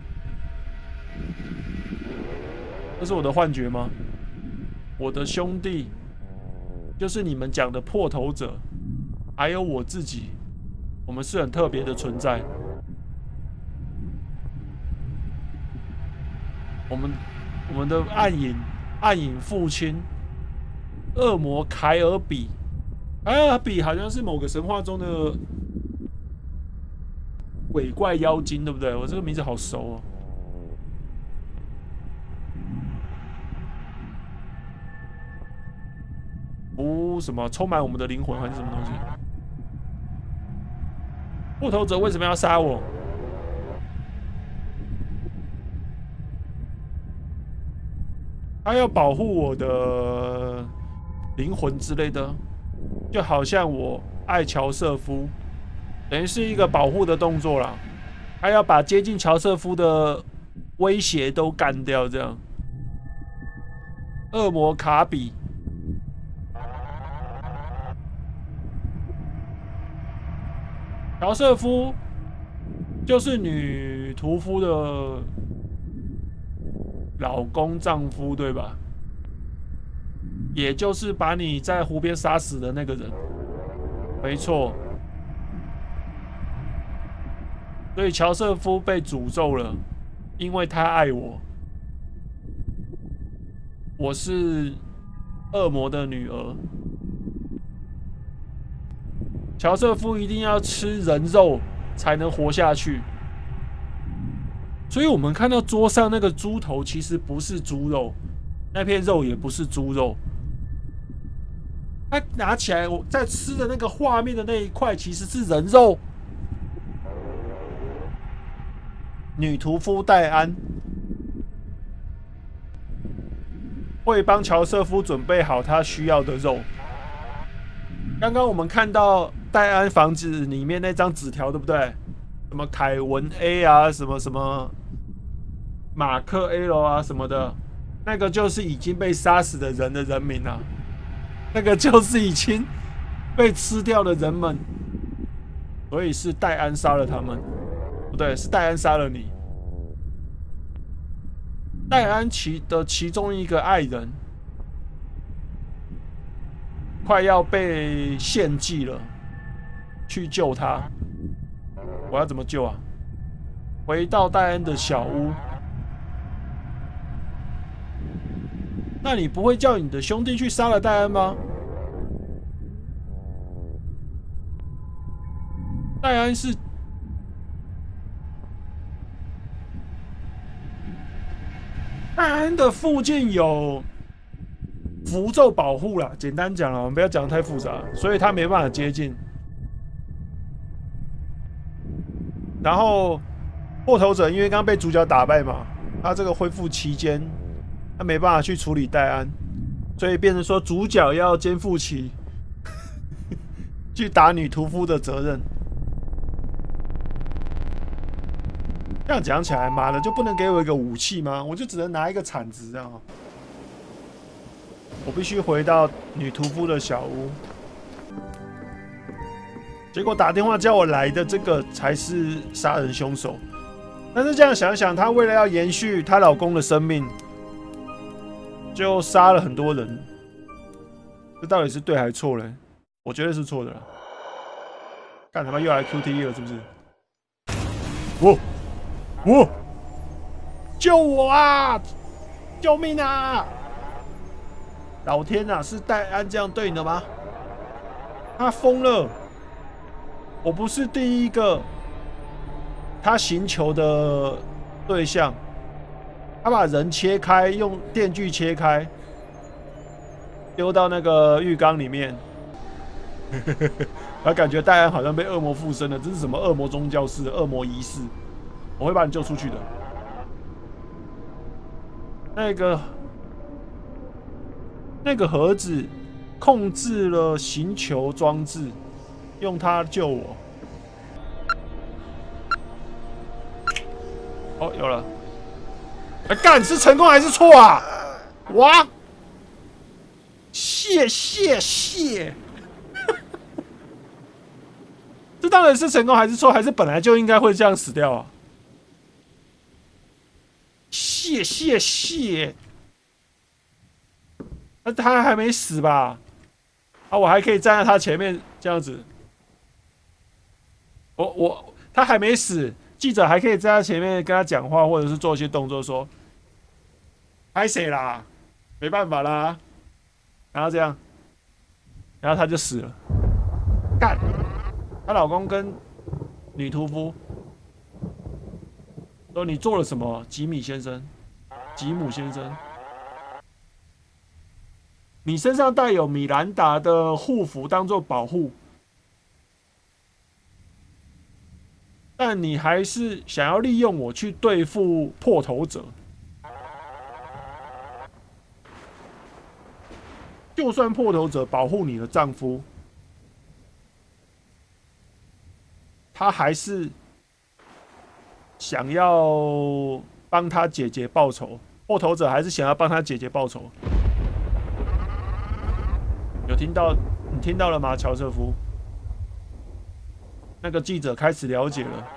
这是我的幻觉吗？我的兄弟，就是你们讲的破头者，还有我自己，我们是很特别的存在。我们的暗影父亲，恶魔凯尔比，凯尔比好像是某个神话中的鬼怪妖精，对不对？我这个名字好熟哦。什么充满我们的灵魂还是什么东西？破头者为什么要杀我？他要保护我的灵魂之类的，就好像我爱乔瑟夫，等于是一个保护的动作啦。他要把接近乔瑟夫的威胁都干掉，这样。恶魔卡比。乔瑟夫就是女屠夫的老公、丈夫，对吧？也就是把你在湖边杀死的那个人，没错。所以乔瑟夫被诅咒了，因为他爱我。我是恶魔的女儿。乔瑟夫一定要吃人肉才能活下去，所以我们看到桌上那个猪头其实不是猪肉，那片肉也不是猪肉。他拿起来我在吃的那个画面的那一块其实是人肉。女屠夫戴安会帮乔瑟夫准备好他需要的肉。刚刚我们看到戴安房子里面那张纸条，对不对？什么凯文 A 啊，什么什么马克 L 啊什么的，那个就是已经被杀死的人的人名啊，那个就是已经被吃掉的人们，所以是戴安杀了他们，不对，是戴安杀了你。戴安其中一个爱人快要被献祭了，去救他。我要怎么救啊？回到戴安的小屋。那你不会叫你的兄弟去杀了戴安吗？戴安是戴安的附近有符咒保护啦，简单讲啦，我们不要讲太复杂，所以他没办法接近。然后破头者因为刚刚被主角打败嘛，他这个恢复期间，他没办法去处理戴安，所以变成说主角要肩负起去打女屠夫的责任。这样讲起来，妈的，就不能给我一个武器吗？我就只能拿一个铲子这样。我必须回到女屠夫的小屋。 结果打电话叫我来的这个才是杀人凶手。但是这样想想，她为了要延续她老公的生命，就杀了很多人。这到底是对还是错嘞？我觉得是错的啦。干他妈又来 QTE 了，是不是？我救我啊！救命啊！老天啊，是戴安这样对你的吗？他疯了！我不是第一个他刑求的对象。他把人切开，用电锯切开，丢到那个浴缸里面。我感觉戴安好像被恶魔附身了，这是什么恶魔宗教式的恶魔仪式？我会把你救出去的。那个盒子控制了刑求装置，用它救我。哦，有了。干是成功还是错啊？哇！谢。这当然是成功还是错？还是本来就应该会这样死掉啊？谢。那他还没死吧？啊，我还可以站在他前面这样子。他还没死，记者还可以在他前面跟他讲话，或者是做一些动作，说：“拍谁啦？没办法啦。”然后这样，然后他就死了。干！她老公跟女屠夫说：“你做了什么，吉姆先生？你身上带有米兰达的护符当做保护，但你还是想要利用我去对付破头者。就算破头者保护你的丈夫，他还是想要帮他姐姐报仇。破头者还是想要帮他姐姐报仇。有听到？你听到了吗，乔瑟夫？那个记者开始了解了，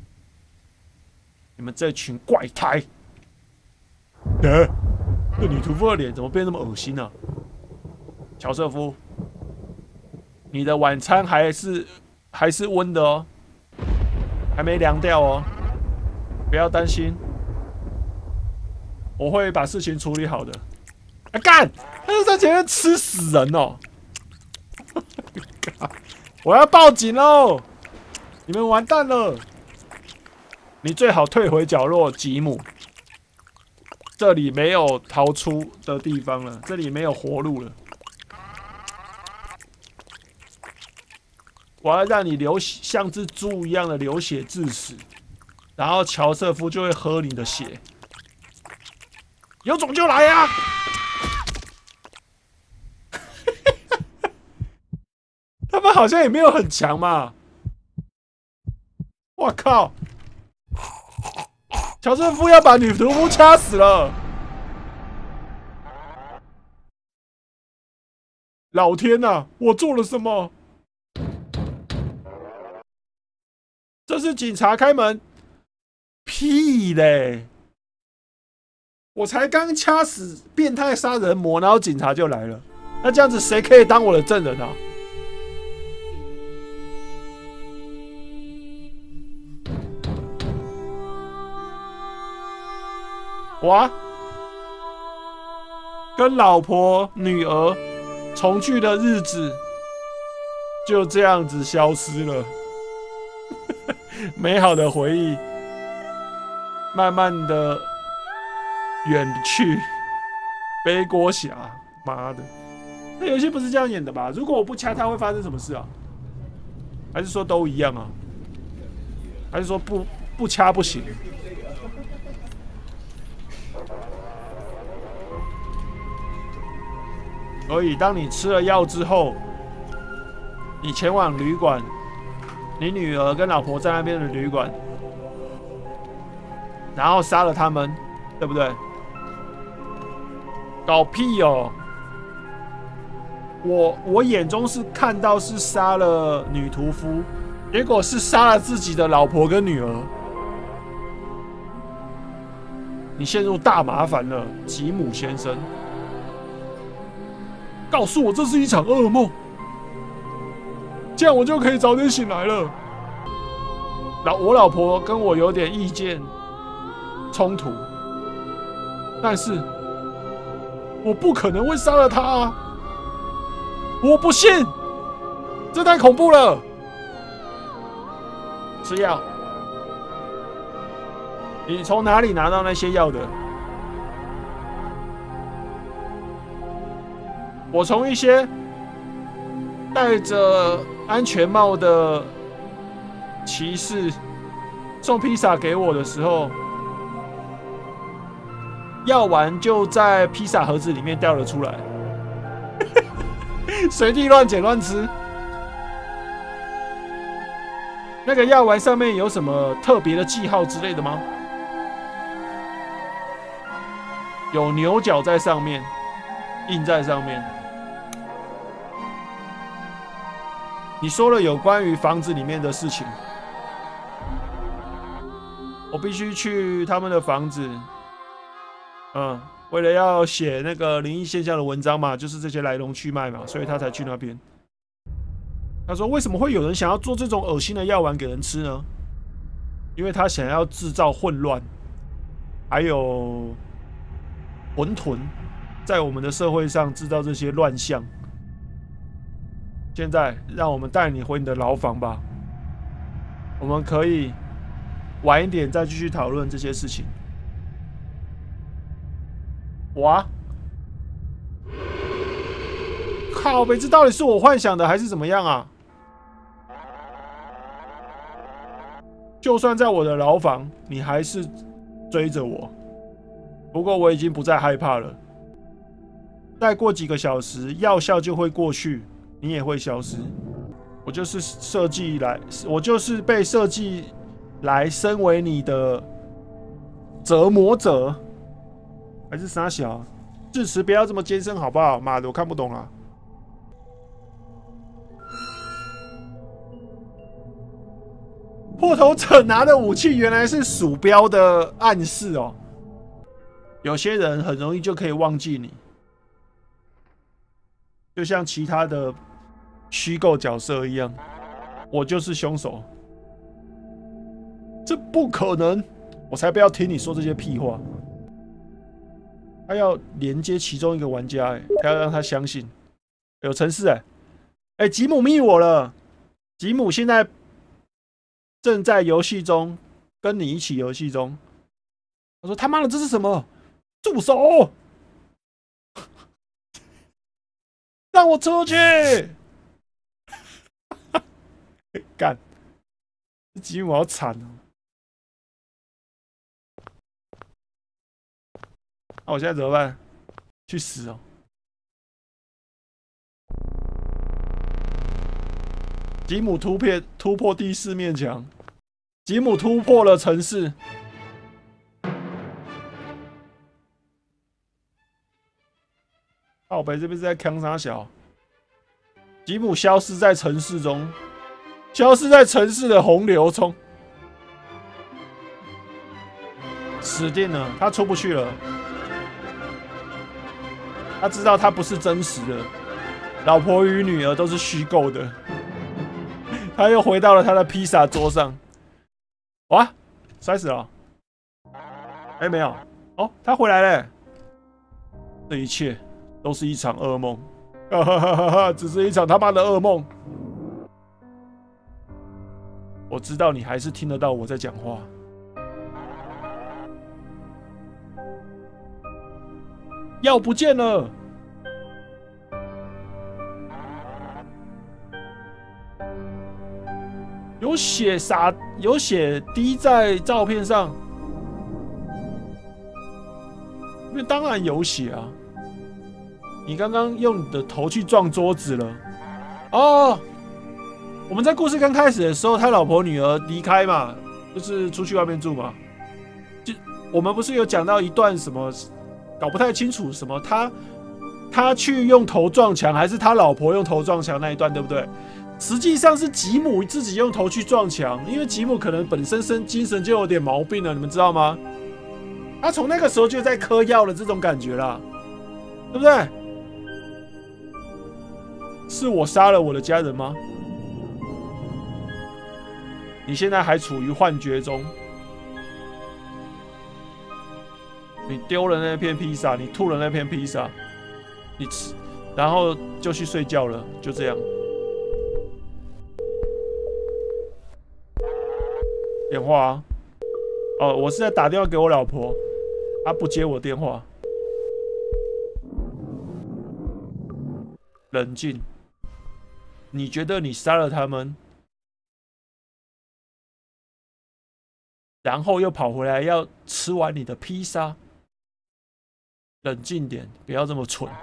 你们这群怪胎。这女屠夫的脸怎么变那么恶心呢？乔瑟夫，你的晚餐还是温的哦，还没凉掉哦，不要担心，我会把事情处理好的。啊干！他是在前面吃死人哦！我要报警喽！你们完蛋了！你最好退回角落，吉姆。这里没有逃出的地方了，这里没有活路了。我要让你像只猪一样的流血致死，然后乔瑟夫就会喝你的血。有种就来呀！他们好像也没有很强嘛。我靠！乔瑟夫要把女屠夫掐死了！老天啊，我做了什么？这是警察开门！屁嘞！我才刚掐死变态杀人魔，然后警察就来了。那这样子谁可以当我的证人啊？哇！跟老婆、女儿重聚的日子就这样子消失了，美好的回忆慢慢的远去。背锅侠，妈的！那游戏不是这样演的吧？如果我不掐他，会发生什么事啊？还是说都一样啊？还是说不掐不行？所以，当你吃了药之后，你前往旅馆，你女儿跟老婆在那边的旅馆，然后杀了他们，对不对？搞屁哦！ 我眼中是看到是杀了女屠夫，结果是杀了自己的老婆跟女儿。你陷入大麻烦了，吉姆先生。告诉我这是一场噩梦，这样我就可以早点醒来了。我老婆跟我有点意见冲突，但是我不可能会杀了她啊！我不信，这太恐怖了。吃药。你从哪里拿到那些药的？我从一些戴着安全帽的骑士送披萨给我的时候，药丸就在披萨盒子里面掉了出来，随地乱捡乱吃。那个药丸上面有什么特别的记号之类的吗？有牛角在上面，印在上面。你说了有关于房子里面的事情，我必须去他们的房子。为了要写那个灵异现象的文章嘛，就是这些来龙去脉嘛，所以他才去那边。他说：“为什么会有人想要做这种恶心的药丸给人吃呢？因为他想要制造混乱，还有混沌，在我们的社会上制造这些乱象。现在，让我们带你回你的牢房吧。我们可以晚一点再继续讨论这些事情。”哇！靠北，这到底是我幻想的还是怎么样啊？就算在我的牢房，你还是追着我。不过我已经不再害怕了。再过几个小时，药效就会过去，你也会消失。我就是被设计来身为你的折磨者，还是傻小？字词不要这么艰深好不好？妈的，我看不懂了。破头者拿的武器原来是鼠标的暗示哦。有些人很容易就可以忘记你，就像其他的虚构角色一样。我就是凶手，这不可能！我才不要听你说这些屁话。他要连接其中一个玩家，他要让他相信有程式吉姆密我了。吉姆现在正在游戏中，跟你一起游戏中。他说：“他妈的，这是什么？住手！让我出去！”干，吉姆好惨哦！那我现在怎么办？去死哦！吉姆突破第4面墙，吉姆突破了城市。靠北这边是在扛啥小？吉姆消失在城市中，消失在城市的洪流中，死定了，他出不去了。他知道他不是真实的，老婆与女儿都是虚构的。他又回到了他的披萨桌上。哇，摔死了！没有。哦，他回来了。这一切都是一场噩梦。哈哈哈哈！只是一场他妈的噩梦。我知道你还是听得到我在讲话。药不见了。有血滴在照片上，因为当然有血啊！你刚刚用你的头去撞桌子了。哦，我们在故事刚开始的时候，他老婆女儿离开嘛，就是出去外面住嘛。我们不是有讲到一段什么，搞不太清楚什么， 他去用头撞墙，还是他老婆用头撞墙那一段，对不对？实际上是吉姆自己用头去撞墙，因为吉姆可能本身精神就有点毛病了，你们知道吗？他从那个时候就在嗑药了，这种感觉啦，对不对？是我杀了我的家人吗？你现在还处于幻觉中。你丢了那片披萨，你吐了那片披萨，你吃，然后就去睡觉了，就这样。电话啊，哦，我是在打电话给我老婆，她不接我电话。冷静，你觉得你杀了他们，然后又跑回来要吃完你的披萨？冷静点，不要这么蠢！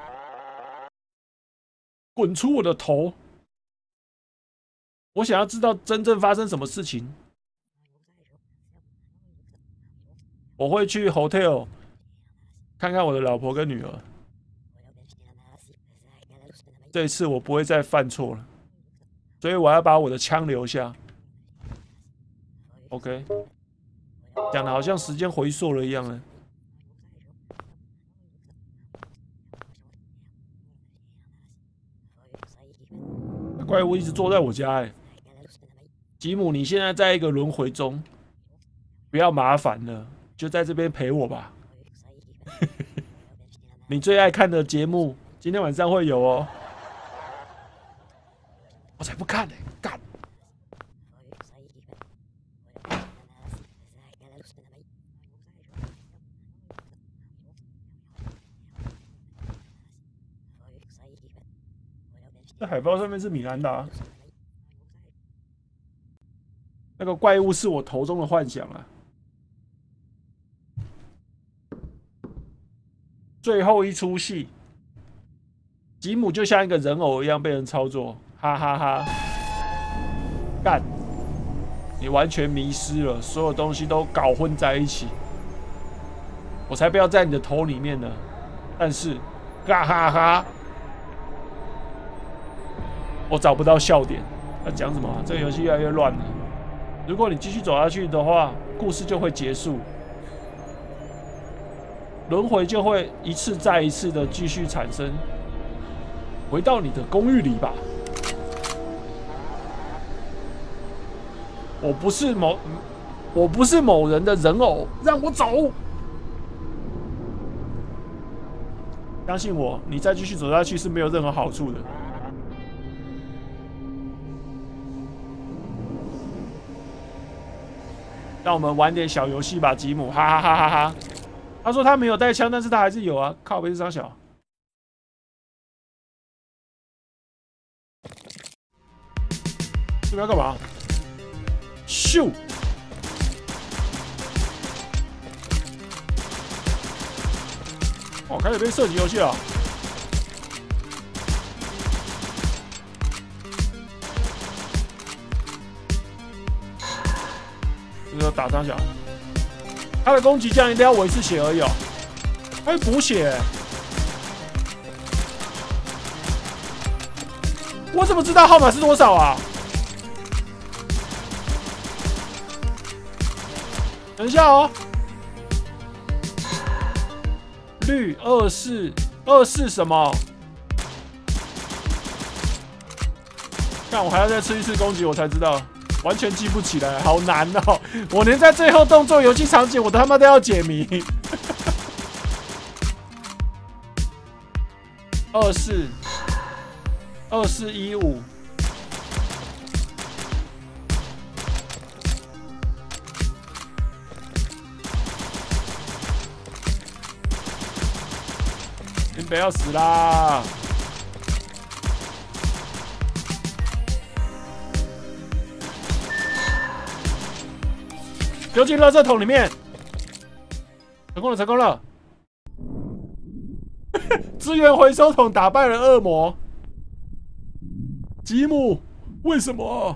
滚出我的头！我想要知道真正发生什么事情。我会去 hotel 看看我的老婆跟女儿。这一次我不会再犯错了，所以我要把我的枪留下。OK， 讲的好像时间回溯了一样呢。怪物一直坐在我家哎，吉姆，你现在在一个轮回中，不要麻烦了，就在这边陪我吧。你最爱看的节目，今天晚上会有哦。我才不看呢，干！这海报上面是米兰达，那个怪物是我头中的幻想啊。最后一出戏，吉姆就像一个人偶一样被人操作，哈哈哈！干，你完全迷失了，所有东西都搞混在一起。我才不要在你的头里面呢！但是，哈哈哈！我找不到笑点，要讲什么？这个游戏越来越乱了。如果你继续走下去的话，故事就会结束，轮回就会一次再一次的继续产生。回到你的公寓里吧。我不是某人的人偶，让我走。相信我，你再继续走下去是没有任何好处的。让我们玩点小游戏吧，吉姆，哈哈哈哈哈！他说他没有带枪，但是他还是有啊。靠北是张小，这边要干嘛？咻！哦，开始变射击游戏了。这个打张小，他的攻击降一定要我一次血而已哦，他会补血。我怎么知道号码是多少啊？等一下哦，绿24什么？看我还要再吃一次攻击，我才知道。完全记不起来，好难哦！我连在最后动作游戏场景，我他妈都要解谜。2415，林北要死啦！丢进垃圾桶里面，成功了，成功了！资源回收桶打败了恶魔。吉姆，为什么？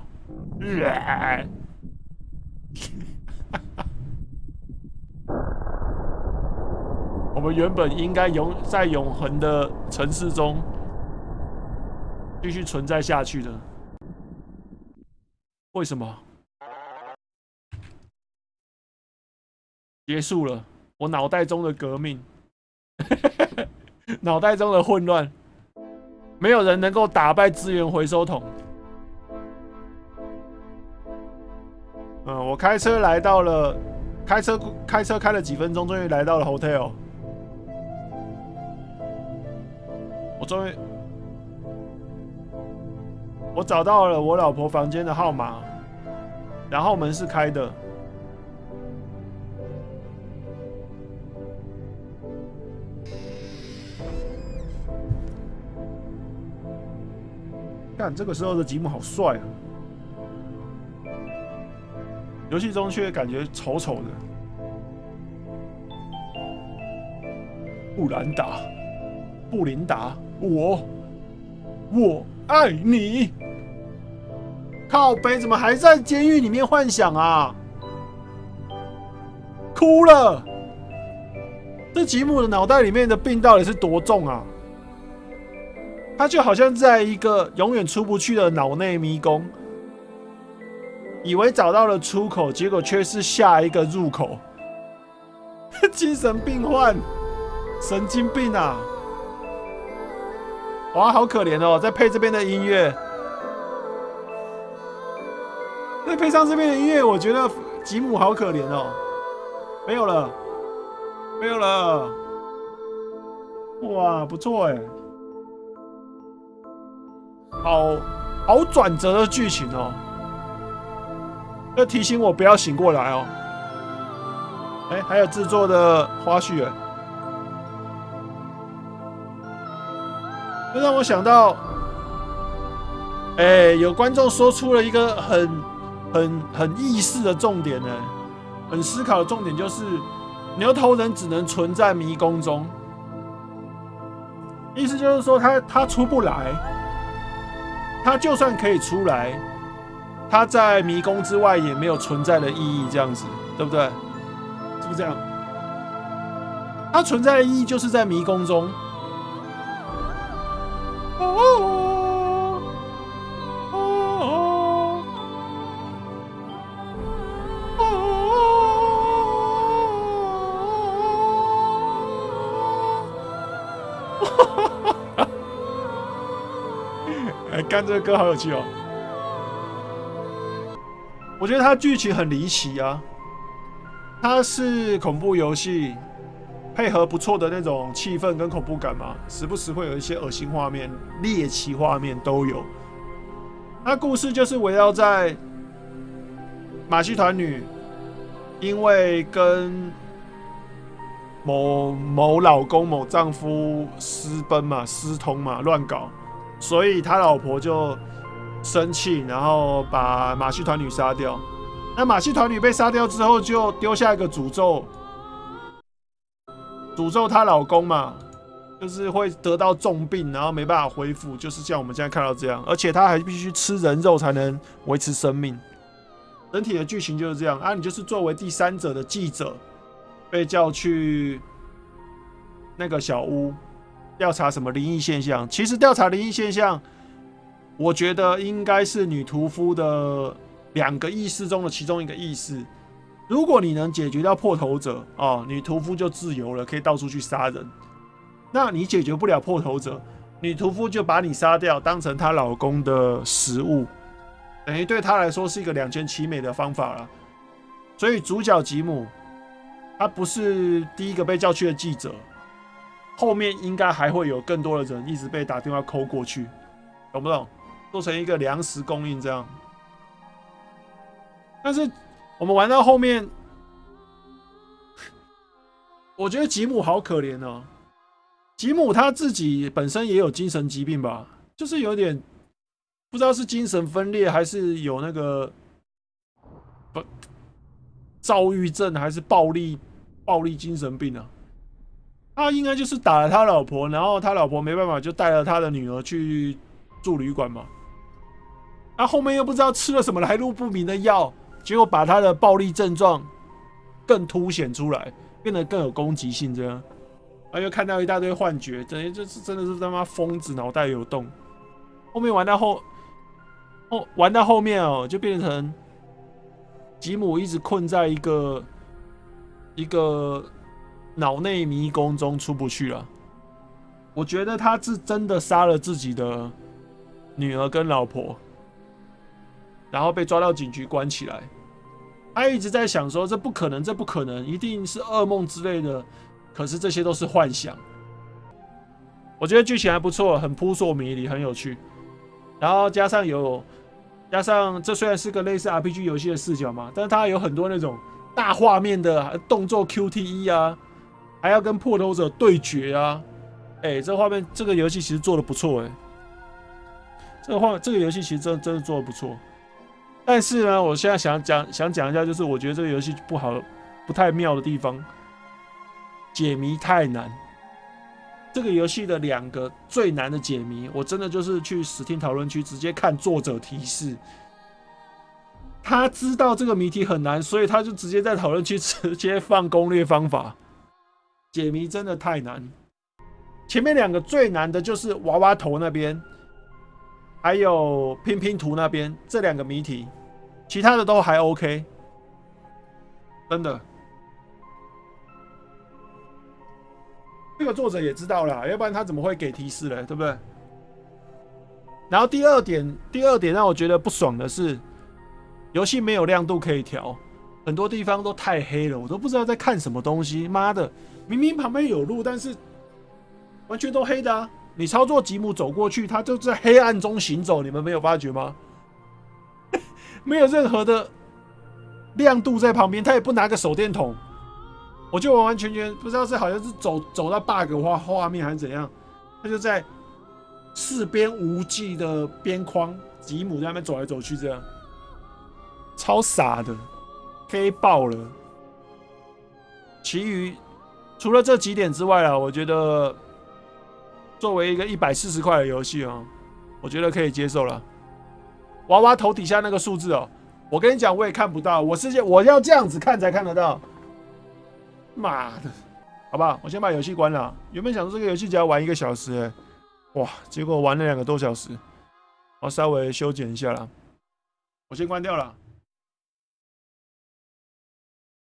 我们原本应该在永恒的城市中继续存在下去的。为什么？结束了我脑袋中的革命，脑袋中的混乱，没有人能够打败资源回收桶。我开车来到了，开车开了几分钟，终于来到了 hotel。我找到了我老婆房间的号码，然后门是开的。看这个时候的吉姆好帅啊，游戏中却感觉丑丑的。布琳达，我爱你。靠北，怎么还在监狱里面幻想啊？哭了。这吉姆的脑袋里面的病到底是多重啊？他就好像在一个永远出不去的脑内迷宫，以为找到了出口，结果却是下一个入口。精神病患，神经病啊！哇，好可怜哦！再配这边的音乐，再配上这边的音乐，我觉得吉姆好可怜哦。没有了，没有了。哇，不错哎。好转折的剧情哦，要提醒我不要醒过来哦。还有制作的花絮哎，这让我想到，有观众说出了一个很意识的重点呢，很思考的重点就是牛头人只能存在迷宫中，意思就是说他出不来。他就算可以出来，他在迷宫之外也没有存在的意义，这样子，对不对？是不是这样？他存在的意义就是在迷宫中。干这个歌好有趣哦！我觉得它剧情很离奇啊，它是恐怖游戏，配合不错的那种气氛跟恐怖感嘛，时不时会有一些恶心画面、猎奇画面都有。那故事就是围绕在马戏团女因为跟某老公、某丈夫私奔嘛、私通嘛、乱搞。所以他老婆就生气，然后把马戏团女杀掉。那马戏团女被杀掉之后，就丢下一个诅咒，诅咒她老公嘛，就是会得到重病，然后没办法恢复，就是像我们现在看到这样。而且他还必须吃人肉才能维持生命。整体的剧情就是这样啊，你就是作为第三者的记者，被叫去那个小屋。调查什么灵异现象？其实调查灵异现象，我觉得应该是女屠夫的2个意识中的其中一个意识。如果你能解决掉破头者，女屠夫就自由了，可以到处去杀人。那你解决不了破头者，女屠夫就把你杀掉，当成她老公的食物，等于对她来说是一个两全其美的方法了。所以主角吉姆，他不是第一个被叫去的记者。后面应该还会有更多的人一直被打电话扣过去，懂不懂？做成一个粮食供应这样。但是我们玩到后面，我觉得吉姆好可怜哦。吉姆他自己本身也有精神疾病吧，就是有点不知道是精神分裂还是有那个躁郁症还是暴力精神病啊。他应该就是打了他老婆，然后他老婆没办法，就带了他的女儿去住旅馆嘛。后面又不知道吃了什么来路不明的药，结果把他的暴力症状更凸显出来，变得更有攻击性。这样， 然后又看到一大堆幻觉，等于就是真的是他妈疯子，脑袋有洞。后面玩到后面哦，就变成吉姆一直困在一个脑内迷宫中出不去了。我觉得他是真的杀了自己的女儿跟老婆，然后被抓到警局关起来。他一直在想说，这不可能，这不可能，一定是噩梦之类的。可是这些都是幻想。我觉得剧情还不错，很扑朔迷离，很有趣。然后加上这虽然是个类似 RPG 游戏的视角嘛，但是它有很多那种大画面的动作 QTE 啊，还要跟破头者对决啊。这画面这个游戏其实做的不错这个游戏其实真的做的不错。但是呢，我现在想讲一下，就是我觉得这个游戏不太妙的地方，解谜太难。这个游戏的2个最难的解谜，我真的就是去Steam讨论区直接看作者提示。他知道这个谜题很难，所以他就直接在讨论区直接放攻略方法。解谜真的太难。前面2个最难的就是娃娃头那边，还有拼拼图那边，这2个谜题，其他的都还 OK， 真的。这个作者也知道啦，要不然他怎么会给提示嘞？对不对？然后第二点让我觉得不爽的是，游戏没有亮度可以调，很多地方都太黑了，我都不知道在看什么东西。妈的，明明旁边有路，但是完全都黑的啊！你操作吉姆走过去，他就在黑暗中行走，你们没有发觉吗？没有任何的亮度在旁边，他也不拿个手电筒。我就完全不知道是好像是走到 bug 画面还是怎样，他就在四边无际的边框，吉姆在那边走来走去，这样超傻的，黑爆了。其余除了这几点之外啊，我觉得作为一个140块的游戏啊，我觉得可以接受了。娃娃头底下那个数字哦，我跟你讲，我也看不到，我要这样子看才看得到。妈的，好吧，我先把游戏关了。原本想说这个游戏只要玩1个小时，哇，结果玩了2个多小时，我稍微修剪一下啦。我先关掉了。